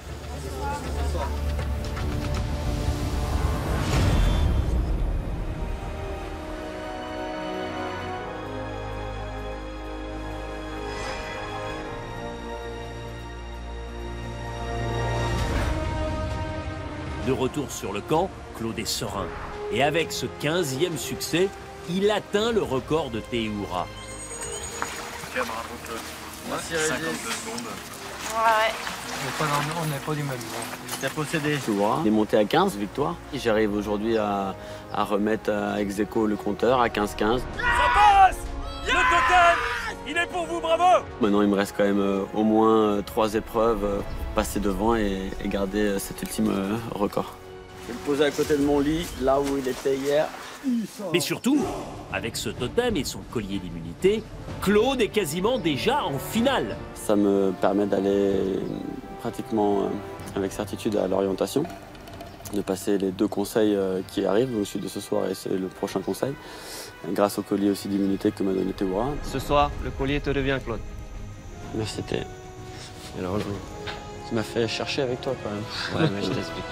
De retour sur le camp, Claude est serein. Et avec ce quinzième succès, il atteint le record de Théoura. Ok, bravo Claude. Merci, cinquante-deux secondes. Ouais. On n'est pas du même. J'étais possédé. Tu vois, il est monté à quinze victoires. J'arrive aujourd'hui à, à remettre à ex aequo le compteur à quinze quinze. Ça passe. Le totem, il est pour vous, bravo. Maintenant, il me reste quand même euh, au moins euh, trois épreuves euh, pour passer devant et, et garder euh, cet ultime euh, record. Je vais le poser à côté de mon lit, là où il était hier. Mais surtout, avec ce totem et son collier d'immunité, Claude est quasiment déjà en finale. Ça me permet d'aller pratiquement avec certitude à l'orientation, de passer les deux conseils qui arrivent, celui de ce soir et c'est le prochain conseil, grâce au collier aussi d'immunité que m'a donné Théoura. Ce soir, le collier te revient, Claude. Merci Thé. Alors, tu m'as fait chercher avec toi quand même. Ouais, mais je t'explique.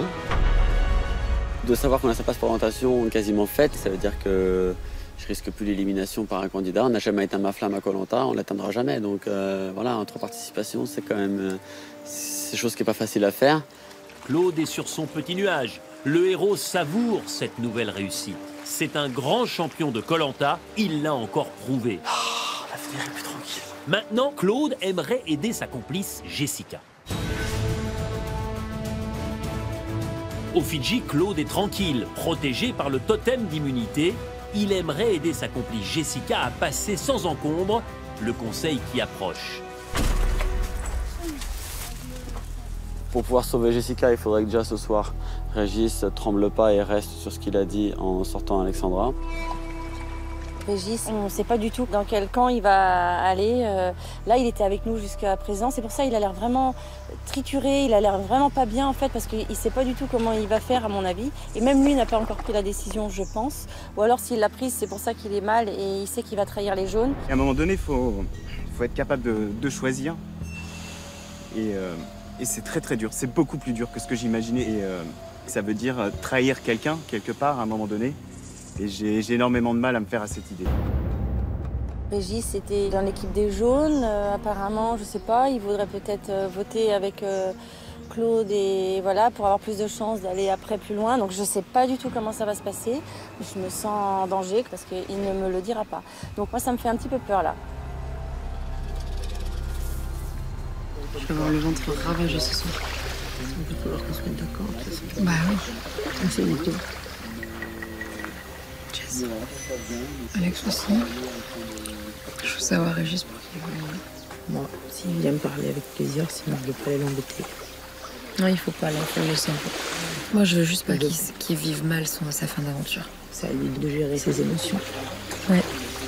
De savoir qu'on a sa passe pour orientation quasiment faite, ça veut dire que je risque plus l'élimination par un candidat. On n'a jamais éteint ma flamme à Koh Lanta, on ne l'atteindra jamais. Donc euh, voilà, en trois participations, c'est quand même euh, c'est chose qui n'est pas facile à faire. Claude est sur son petit nuage. Le héros savoure cette nouvelle réussite. C'est un grand champion de Koh Lanta, il l'a encore prouvé. Oh, l'avenir est plus tranquille. Maintenant, Claude aimerait aider sa complice Jessica. Au Fidji, Claude est tranquille, protégé par le totem d'immunité. Il aimerait aider sa complice Jessica à passer sans encombre le conseil qui approche. Pour pouvoir sauver Jessica, il faudrait que déjà ce soir, Régis tremble pas et reste sur ce qu'il a dit en sortant Alexandra. Régis, on ne sait pas du tout dans quel camp il va aller. Euh, là, il était avec nous jusqu'à présent. C'est pour ça qu'il a l'air vraiment trituré, il a l'air vraiment pas bien en fait, parce qu'il ne sait pas du tout comment il va faire à mon avis. Et même lui n'a pas encore pris la décision, je pense. Ou alors s'il l'a prise, c'est pour ça qu'il est mal et il sait qu'il va trahir les jaunes. Et à un moment donné, il faut, faut être capable de, de choisir. Et, euh, et c'est très très dur. C'est beaucoup plus dur que ce que j'imaginais. Et euh, ça veut dire trahir quelqu'un quelque part à un moment donné. Et j'ai énormément de mal à me faire à cette idée. Régis était dans l'équipe des jaunes, euh, apparemment, je sais pas, il voudrait peut-être euh, voter avec euh, Claude et voilà, pour avoir plus de chances d'aller après plus loin. Donc je sais pas du tout comment ça va se passer. Je me sens en danger parce qu'il ne me le dira pas. Donc moi ça me fait un petit peu peur là. Je vais avoir le ventre ravagé ce soir. Il va falloir qu'on se mette d'accord. Bah oui, c'est du tout. Jess. Alex aussi. Je veux savoir Régis pour qu'il voulait. Moi, s'il vient me parler avec plaisir, sinon je ne veux pas aller l'embêter. Non, il faut pas, là, il faut le laisser un peu. Moi, je veux juste pas qu'il qu'il vive mal son, sa fin d'aventure. C'est à lui de gérer ses émotions. Ouais.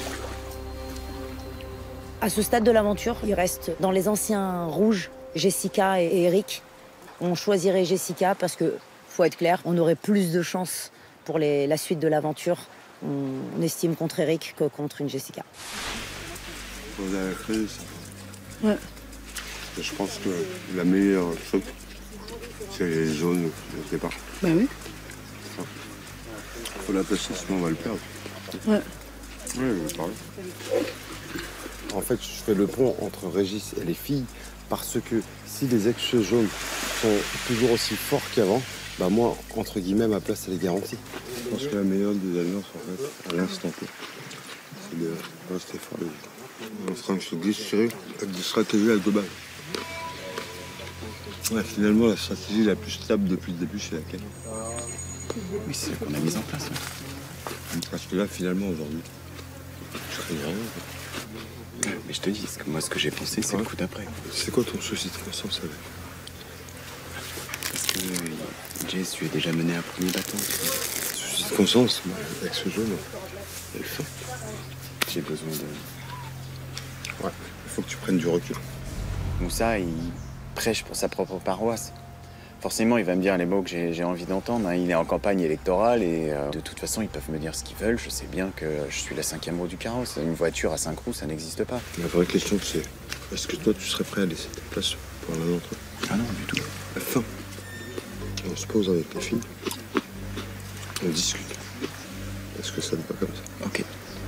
À ce stade de l'aventure, il reste dans les anciens rouges, Jessica et Eric. On choisirait Jessica parce que, faut être clair, on aurait plus de chances pour les, la suite de l'aventure. On, on estime contre Eric que contre une Jessica. Vous avez créé ça. Ouais. Je pense que la meilleure chose, c'est les jaunes au départ. Bah oui. Il faut la passer, sinon on va le perdre. Ouais. Oui, je parle. En fait, je fais le pont entre Régis et les filles parce que si les ex-jaunes sont toujours aussi forts qu'avant, bah moi, entre guillemets, ma place, elle est garantie. Je pense que la meilleure des alliances, en fait, à l'instant T, c'est de rester fort. On sera se déchirer avec des stratégies à deux balles. Ouais, finalement, la stratégie la plus stable depuis le début, c'est laquelle? Oui, c'est ce qu'on a mis en place. Ouais. Parce que là, finalement, aujourd'hui, je serais rien. Mais je te dis, moi, ce que j'ai pensé, c'est le coup d'après. C'est quoi ton souci de conscience avec? Parce que euh, Jess, tu es déjà mené à premier bâton. Souci de conscience, mais avec ce jeu, non. Elle le fait. J'ai besoin de... Ouais, il faut que tu prennes du recul. Moussa, il prêche pour sa propre paroisse. Forcément, il va me dire les mots que j'ai envie d'entendre. Hein. Il est en campagne électorale et euh, de toute façon, ils peuvent me dire ce qu'ils veulent. Je sais bien que je suis la cinquième roue du carrosse. Une voiture à cinq roues, ça n'existe pas. La vraie question, c'est est-ce que toi, tu serais prêt à laisser ta place pour l'un d'entre eux? Ah non, du tout. Enfin, on se pose avec les filles, on discute. Est-ce que ça te va comme ça? Ok.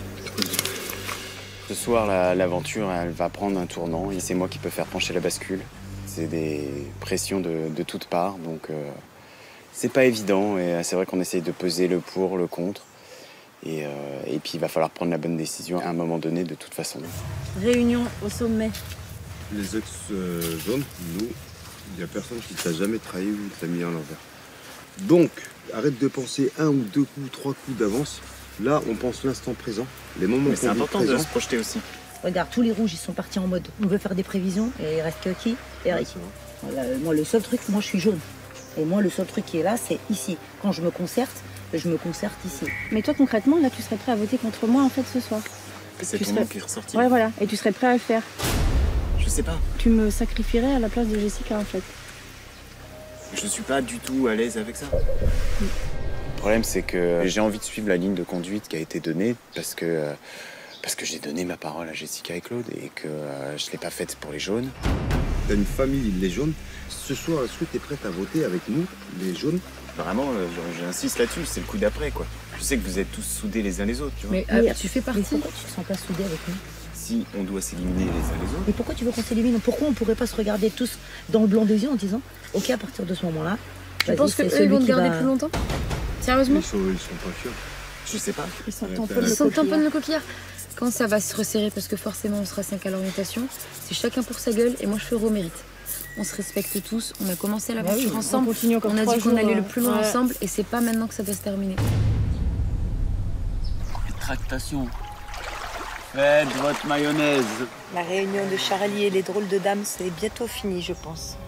Ce soir, l'aventure, elle va prendre un tournant et c'est moi qui peux faire pencher la bascule. C'est des pressions de, de toutes parts, donc euh, c'est pas évident. Et c'est vrai qu'on essaye de peser le pour, le contre. Et, euh, et puis il va falloir prendre la bonne décision à un moment donné, de toute façon. Réunion au sommet. Les ex-jaunes, nous, il n'y a personne qui t'a jamais trahi ou t'a mis à l'envers. Donc, arrête de penser un ou deux coups, trois coups d'avance. Là, on pense l'instant présent, les moments. Mais c'est important de se projeter aussi. Regarde, tous les rouges, ils sont partis en mode on veut faire des prévisions et il reste que qui? Eric. Ouais, voilà, moi, le seul truc, moi, je suis jaune. Et moi, le seul truc qui est là, c'est ici. Quand je me concerte, je me concerte ici. Mais toi, concrètement, là, tu serais prêt à voter contre moi, en fait, ce soir? C'est ton serais... nom qui est ressorti. Ouais, voilà. Et tu serais prêt à le faire? Je sais pas. Tu me sacrifierais à la place de Jessica, en fait. Je suis pas du tout à l'aise avec ça. Le problème, c'est que j'ai envie de suivre la ligne de conduite qui a été donnée parce que, parce que j'ai donné ma parole à Jessica et Claude et que euh, je l'ai pas faite pour les jaunes. T'as une famille, les jaunes. Ce soir, est-ce que t'es prête à voter avec nous, les jaunes? Vraiment, euh, j'insiste là-dessus, c'est le coup d'après, quoi. Je sais que vous êtes tous soudés les uns les autres, tu vois. Mais euh, tu fais partie. Mais pourquoi tu te sens pas soudé avec nous? Si on doit s'éliminer les uns les autres. Mais pourquoi tu veux qu'on s'élimine? Pourquoi on pourrait pas se regarder tous dans le blanc des yeux en disant, ok, à partir de ce moment-là, tu penses que eux, ils vont te garder va... plus longtemps? Sérieusement? Ils sont, ils sont pas fiers. Je sais pas. Ils sont tamponnent le coquillard. Quand ça va se resserrer, parce que forcément on sera cinq à l'orientation, c'est chacun pour sa gueule et moi je ferai au mérite. On se respecte tous, on a commencé l'aventure oui, ensemble, on, on a dit qu'on allait le plus loin ouais. ensemble et c'est pas maintenant que ça va se terminer. Tractation. Faites votre mayonnaise. La réunion de Charlie et les drôles de dames, c'est bientôt fini, je pense.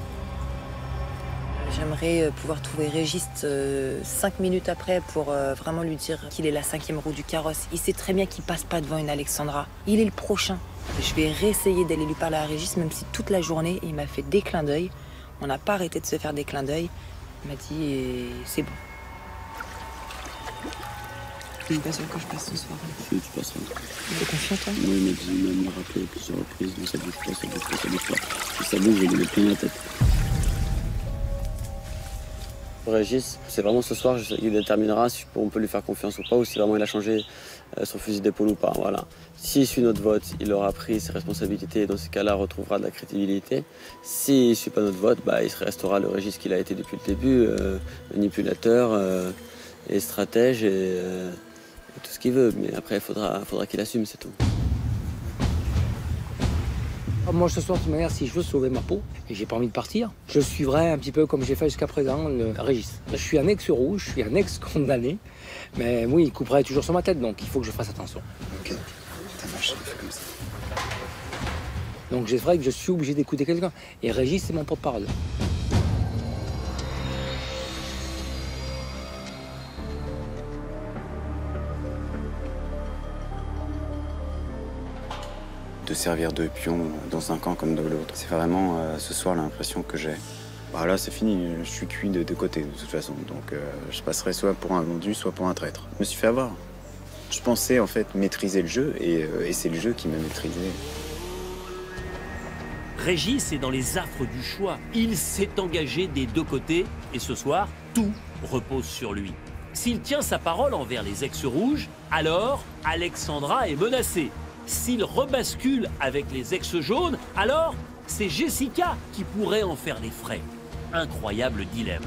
J'aimerais pouvoir trouver Régis euh, cinq minutes après pour euh, vraiment lui dire qu'il est la cinquième roue du carrosse. Il sait très bien qu'il passe pas devant une Alexandra. Il est le prochain. Je vais réessayer d'aller lui parler à Régis, même si toute la journée, il m'a fait des clins d'œil. On n'a pas arrêté de se faire des clins d'œil. Il m'a dit, c'est bon. Je suis pas sûre que je passe ce soir. Si, tu passeras. Tu es confiant, toi? Moi, il m'a dit, même me rappeler à plusieurs reprises, mais ça bouge pas, ça bouge pas, ça bouge pas. Si ça bouge, je vais lui mettre plein la tête. Régis, c'est vraiment ce soir qu'il déterminera si on peut lui faire confiance ou pas, ou si vraiment il a changé son fusil d'épaule ou pas. Voilà. S'il suit notre vote, il aura pris ses responsabilités et dans ce cas-là retrouvera de la crédibilité. S'il ne suit pas notre vote, bah, il restera le Régis qu'il a été depuis le début, euh, manipulateur euh, et stratège et, euh, et tout ce qu'il veut. Mais après, il faudra, faudra qu'il assume, c'est tout. Moi, ce soir, de toute manière, si je veux sauver ma peau et j'ai pas envie de partir, je suivrai un petit peu comme j'ai fait jusqu'à présent le Régis. Je suis un ex-rouge, je suis un ex-condamné, mais oui, il couperait toujours sur ma tête, donc il faut que je fasse attention. Ok, ça marche, je fais comme ça. Donc c'est vrai que je suis obligé d'écouter quelqu'un. Et Régis, c'est mon porte-parole. De servir de pion dans un camp comme dans l'autre. C'est vraiment euh, ce soir l'impression que j'ai. Bah là c'est fini, je suis cuit de deux côtés de toute façon. Donc euh, je passerai soit pour un vendu, soit pour un traître. Je me suis fait avoir. Je pensais en fait maîtriser le jeu et, euh, et c'est le jeu qui m'a maîtrisé. Régis est dans les affres du choix. Il s'est engagé des deux côtés et ce soir, tout repose sur lui. S'il tient sa parole envers les ex-rouges, alors Alexandra est menacée. S'il rebascule avec les ex-jaunes, alors c'est Jessica qui pourrait en faire les frais. Incroyable dilemme.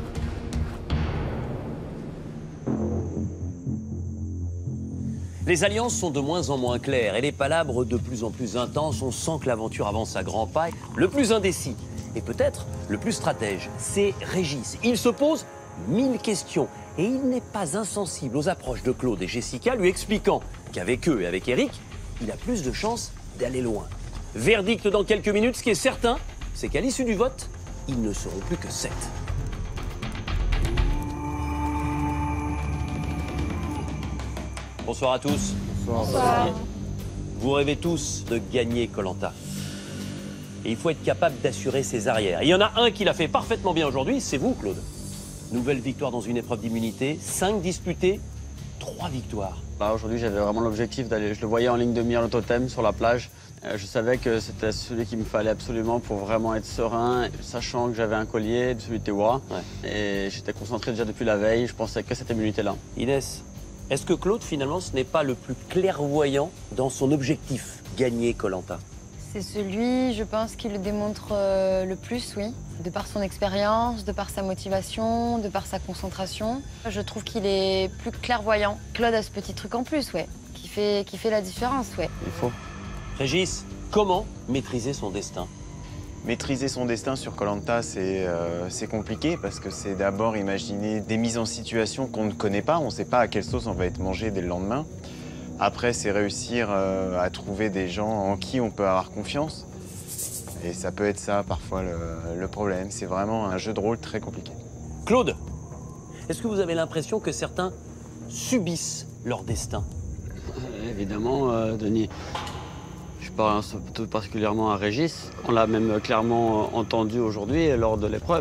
Les alliances sont de moins en moins claires et les palabres de plus en plus intenses. On sent que l'aventure avance à grands pas. Le plus indécis et peut-être le plus stratège, c'est Régis. Il se pose mille questions et il n'est pas insensible aux approches de Claude et Jessica, lui expliquant qu'avec eux et avec Eric, il a plus de chances d'aller loin. Verdict dans quelques minutes, ce qui est certain, c'est qu'à l'issue du vote, ils ne seront plus que sept. Bonsoir à tous. Bonsoir. Bonsoir. Vous rêvez tous de gagner Koh Lanta. Et il faut être capable d'assurer ses arrières. Et il y en a un qui l'a fait parfaitement bien aujourd'hui, c'est vous, Claude. Nouvelle victoire dans une épreuve d'immunité, cinq disputées, trois victoires. Bah, aujourd'hui, j'avais vraiment l'objectif d'aller, je le voyais en ligne de mire, le totem, sur la plage. Euh, je savais que c'était celui qu'il me fallait absolument pour vraiment être serein, sachant que j'avais un collier de celui de Tewa. Ouais. Et j'étais concentré déjà depuis la veille, je pensais que cette immunité-là. Inès, est-ce que Claude, finalement, ce n'est pas le plus clairvoyant dans son objectif, gagner Koh Lanta? C'est celui, je pense, qui le démontre euh, le plus, oui. De par son expérience, de par sa motivation, de par sa concentration. Je trouve qu'il est plus clairvoyant. Claude a ce petit truc en plus, ouais, qui fait, qui fait la différence, ouais. Il faut. Régis, comment maîtriser son destin? Maîtriser son destin sur Koh Lanta, c'est euh, compliqué parce que c'est d'abord imaginer des mises en situation qu'on ne connaît pas. On ne sait pas à quelle sauce on va être mangé dès le lendemain. Après, c'est réussir euh, à trouver des gens en qui on peut avoir confiance. Et ça peut être ça, parfois, le, le problème. C'est vraiment un jeu de rôle très compliqué. Claude, est-ce que vous avez l'impression que certains subissent leur destin? euh, Évidemment, euh, Denis. Je pense tout particulièrement à Régis. On l'a même clairement entendu aujourd'hui lors de l'épreuve.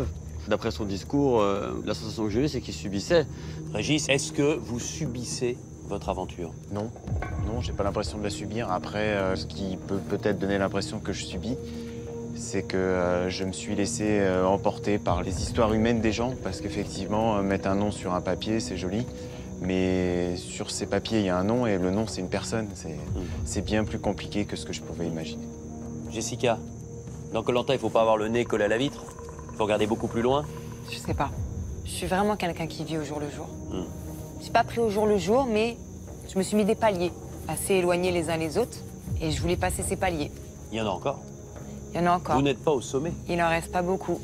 D'après son discours, euh, la sensation que j'ai eue, c'est qu'il subissait. Régis, est-ce que vous subissez votre aventure? Non, non, j'ai pas l'impression de la subir. Après, euh, ce qui peut peut-être donner l'impression que je subis, c'est que euh, je me suis laissé euh, emporter par les histoires humaines des gens, parce qu'effectivement, euh, mettre un nom sur un papier, c'est joli, mais sur ces papiers, il y a un nom, et le nom, c'est une personne. C'est mmh. bien plus compliqué que ce que je pouvais imaginer. Jessica, dans Koh Lanta, il faut pas avoir le nez collé à la vitre? Il faut regarder beaucoup plus loin? Je sais pas. Je suis vraiment quelqu'un qui vit au jour le jour. Mmh. Je suis pas pris au jour le jour, mais je me suis mis des paliers, assez éloignés les uns les autres, et je voulais passer ces paliers. Il y en a encore? Il y en a encore. Vous n'êtes pas au sommet? Il en reste pas beaucoup.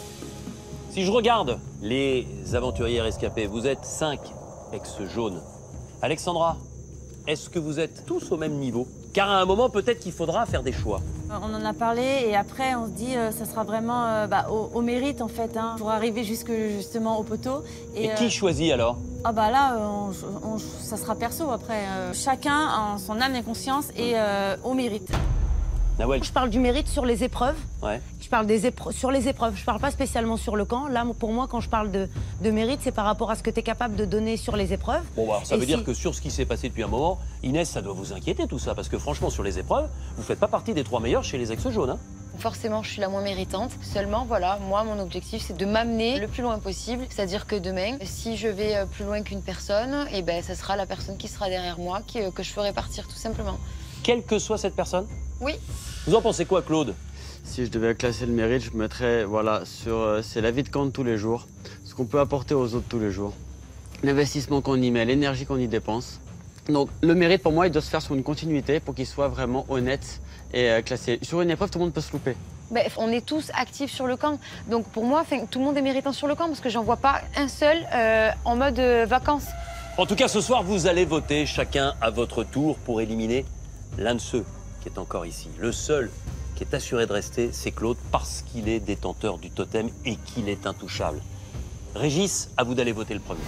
Si je regarde les aventuriers rescapés, vous êtes cinq ex-jaunes. Alexandra, est-ce que vous êtes tous au même niveau? Car à un moment, peut-être qu'il faudra faire des choix. On en a parlé et après, on se dit euh, ça sera vraiment euh, bah, au, au mérite, en fait, hein, pour arriver jusque, justement au poteau. Et, et euh... qui choisit alors? Ah bah là, on, on, ça sera perso après. Euh, chacun en son âme et conscience et euh, au mérite. Nawel. Je parle du mérite sur les épreuves. Ouais. Je parle des épre sur les épreuves. Je parle pas spécialement sur le camp. Là, pour moi, quand je parle de, de mérite, c'est par rapport à ce que tu es capable de donner sur les épreuves. Bon, bah, ça et veut si... dire que sur ce qui s'est passé depuis un moment, Inès, ça doit vous inquiéter tout ça, parce que franchement, sur les épreuves, vous faites pas partie des trois meilleurs chez les ex-jaunes. Hein. Forcément, je suis la moins méritante. Seulement, voilà, moi, mon objectif, c'est de m'amener le plus loin possible. C'est-à-dire que demain, si je vais plus loin qu'une personne, et ben, ça sera la personne qui sera derrière moi, qui, que je ferai partir, tout simplement. Quelle que soit cette personne? Oui. Vous en pensez quoi, Claude? Si je devais classer le mérite, je mettrais, voilà, sur, euh, c'est la vie de camp de tous les jours, ce qu'on peut apporter aux autres tous les jours, l'investissement qu'on y met, l'énergie qu'on y dépense. Donc, le mérite, pour moi, il doit se faire sur une continuité pour qu'il soit vraiment honnête et euh, classé. Sur une épreuve, tout le monde peut se louper. Ben, on est tous actifs sur le camp. Donc, pour moi, tout le monde est méritant sur le camp parce que j'en vois pas un seul euh, en mode euh, vacances. En tout cas, ce soir, vous allez voter chacun à votre tour pour éliminer l'un de ceux qui est encore ici. Le seul qui est assuré de rester, c'est Claude, parce qu'il est détenteur du totem et qu'il est intouchable. Régis, à vous d'aller voter le premier.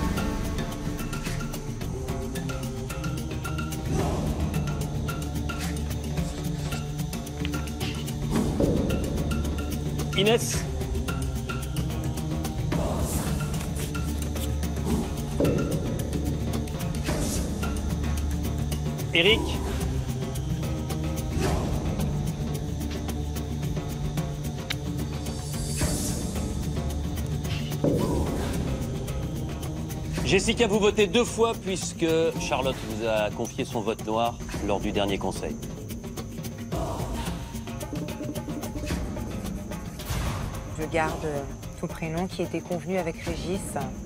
Inès. Eric. Jessica, vous votez deux fois puisque Charlotte vous a confié son vote noir lors du dernier conseil. Je garde ton prénom qui était convenu avec Régis.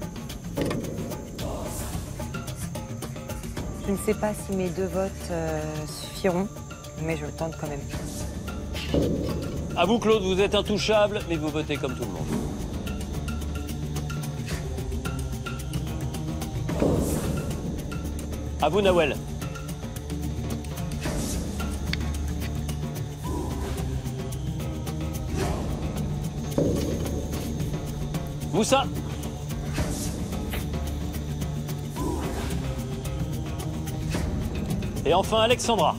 Je ne sais pas si mes deux votes euh, suffiront, mais je le tente quand même. À vous, Claude, vous êtes intouchable, mais vous votez comme tout le monde. À vous, Nawel. Moussa. Et enfin, Alexandra.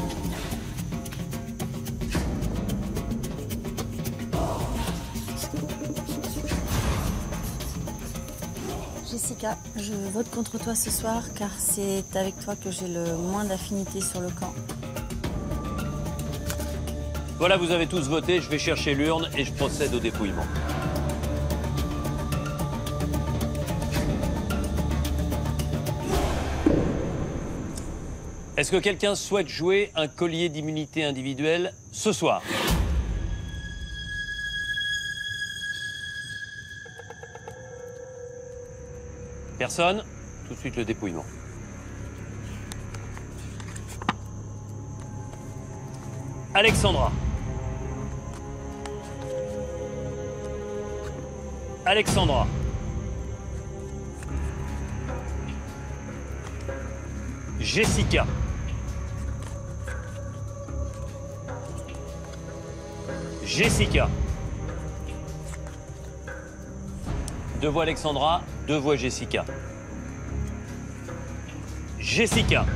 Jessica, je vote contre toi ce soir car c'est avec toi que j'ai le moins d'affinité sur le camp. Voilà, vous avez tous voté, je vais chercher l'urne et je procède au dépouillement. Est-ce que quelqu'un souhaite jouer un collier d'immunité individuelle ce soir? Personne? Tout de suite le dépouillement. Alexandra. Alexandra. Jessica. Jessica. Deux voix Alexandra, deux voix Jessica. Jessica.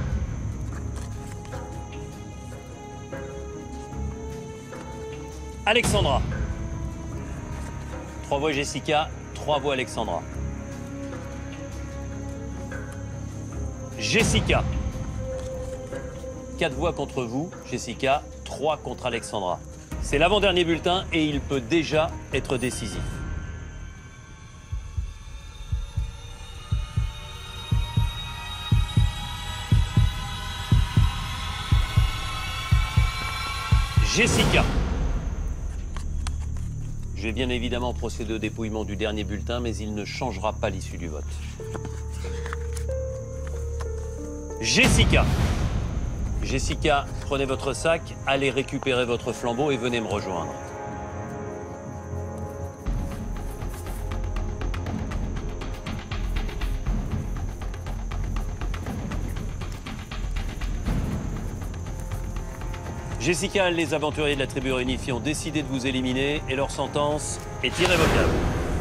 Alexandra. Trois voix Jessica, trois voix Alexandra. Jessica. Quatre voix contre vous, Jessica, trois contre Alexandra. C'est l'avant-dernier bulletin et il peut déjà être décisif. Jessica. Je vais bien évidemment procéder au dépouillement du dernier bulletin, mais il ne changera pas l'issue du vote. Jessica. Jessica, prenez votre sac, allez récupérer votre flambeau et venez me rejoindre. Jessica, les aventuriers de la tribu réunifiée ont décidé de vous éliminer et leur sentence est irrévocable.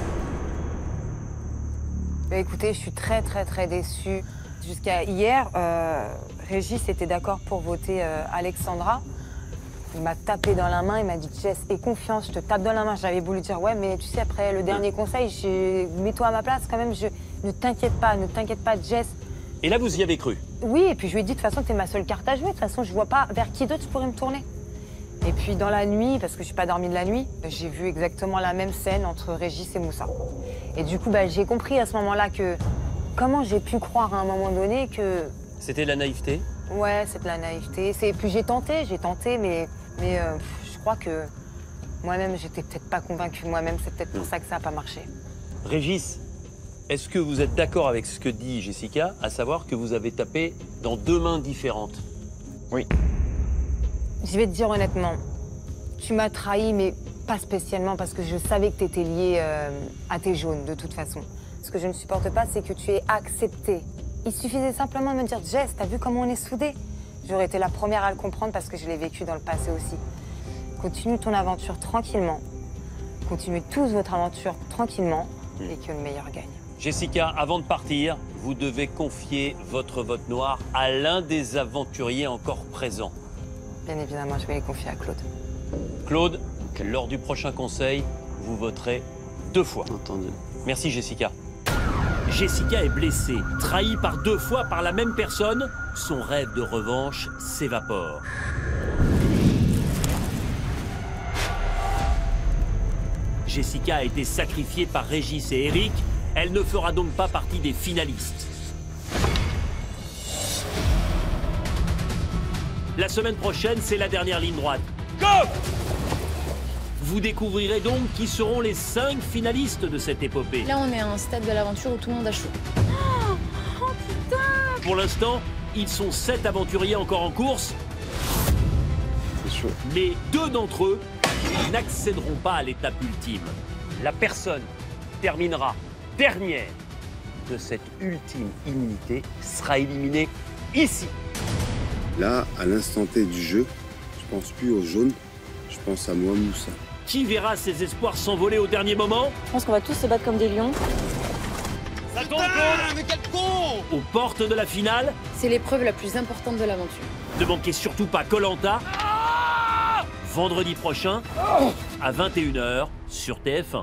Bah écoutez, je suis très très très déçue. Jusqu'à hier, euh, Régis était d'accord pour voter euh, Alexandra. Il m'a tapé dans la main, il m'a dit « Jess, aie confiance, je te tape dans la main ». J'avais voulu dire « Ouais, mais tu sais, après le dernier conseil, mets-toi à ma place quand même, je... ne t'inquiète pas, ne t'inquiète pas, Jess ». Et là, vous y avez cru? Oui, et puis je lui ai dit « De toute façon, t'es ma seule carte à jouer, de toute façon, je vois pas vers qui d'autre je pourrais me tourner ». Et puis dans la nuit, parce que je n'ai pas dormi de la nuit, j'ai vu exactement la même scène entre Régis et Moussa. Et du coup, bah, j'ai compris à ce moment-là que comment j'ai pu croire à un moment donné que... C'était de la naïveté? Ouais, c'est de la naïveté. Et puis j'ai tenté, j'ai tenté, mais, mais euh, je crois que moi-même, j'étais peut-être pas convaincue moi-même. C'est peut-être pour ça que ça n'a pas marché. Régis, est-ce que vous êtes d'accord avec ce que dit Jessica, à savoir que vous avez tapé dans deux mains différentes? Oui. Je vais te dire honnêtement, tu m'as trahi, mais pas spécialement parce que je savais que tu étais lié euh, à tes jaunes, de toute façon. Ce que je ne supporte pas, c'est que tu aies accepté. Il suffisait simplement de me dire « Jess, t'as vu comment on est soudés ?» J'aurais été la première à le comprendre parce que je l'ai vécu dans le passé aussi. Continue ton aventure tranquillement. Continuez tous votre aventure tranquillement et que le meilleur gagne. Jessica, avant de partir, vous devez confier votre vote noir à l'un des aventuriers encore présents. Bien évidemment, je vais les confier à Claude. Claude, lors du prochain conseil, vous voterez deux fois. Entendu. Merci Jessica. Jessica est blessée, trahie par deux fois par la même personne. Son rêve de revanche s'évapore. Jessica a été sacrifiée par Régis et Eric. Elle ne fera donc pas partie des finalistes. La semaine prochaine, c'est la dernière ligne droite. Go! Vous découvrirez donc qui seront les cinq finalistes de cette épopée. Là, on est à un stade de l'aventure où tout le monde a chaud. Oh, oh putain! Pour l'instant, ils sont sept aventuriers encore en course. C'est chaud. Mais deux d'entre eux n'accéderont pas à l'étape ultime. La personne qui terminera dernière de cette ultime immunité sera éliminée ici. Là, à l'instant T du jeu, je pense plus aux jaunes, je pense à moi, Moussa. Qui verra ses espoirs s'envoler au dernier moment? Je pense qu'on va tous se battre comme des lions. Ça tombe, Claude! Mais quel con! Aux portes de la finale, C'est l'épreuve la plus importante de l'aventure. ne manquez surtout pas Koh Lanta. Vendredi prochain, à vingt et une heures, sur T F un.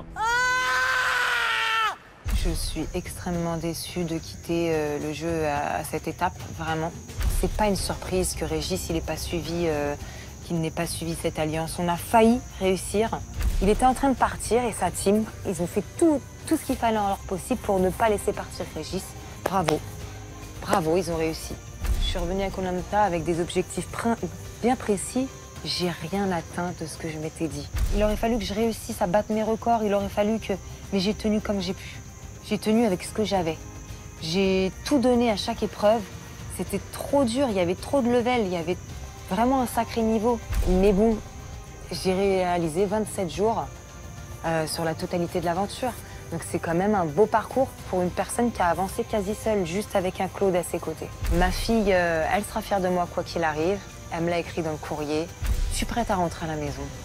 Je suis extrêmement déçue de quitter euh, le jeu à, à cette étape, vraiment. C'est pas une surprise que Régis il n'ait pas suivi, euh, qu'il n'ait pas suivi cette alliance. On a failli réussir. Il était en train de partir et sa team, ils ont fait tout, tout ce qu'il fallait en leur possible pour ne pas laisser partir Régis. Bravo, bravo, ils ont réussi. Je suis revenue à Koh Lanta avec des objectifs bien précis. J'ai rien atteint de ce que je m'étais dit. Il aurait fallu que je réussisse à battre mes records, il aurait fallu que... Mais j'ai tenu comme j'ai pu. J'ai tenu avec ce que j'avais. J'ai tout donné à chaque épreuve. C'était trop dur, il y avait trop de level, il y avait vraiment un sacré niveau. Mais bon, j'ai réalisé vingt-sept jours euh, sur la totalité de l'aventure. Donc c'est quand même un beau parcours pour une personne qui a avancé quasi seule, juste avec un Claude à ses côtés. Ma fille, euh, elle sera fière de moi quoi qu'il arrive. Elle me l'a écrit dans le courrier. Je suis prête à rentrer à la maison.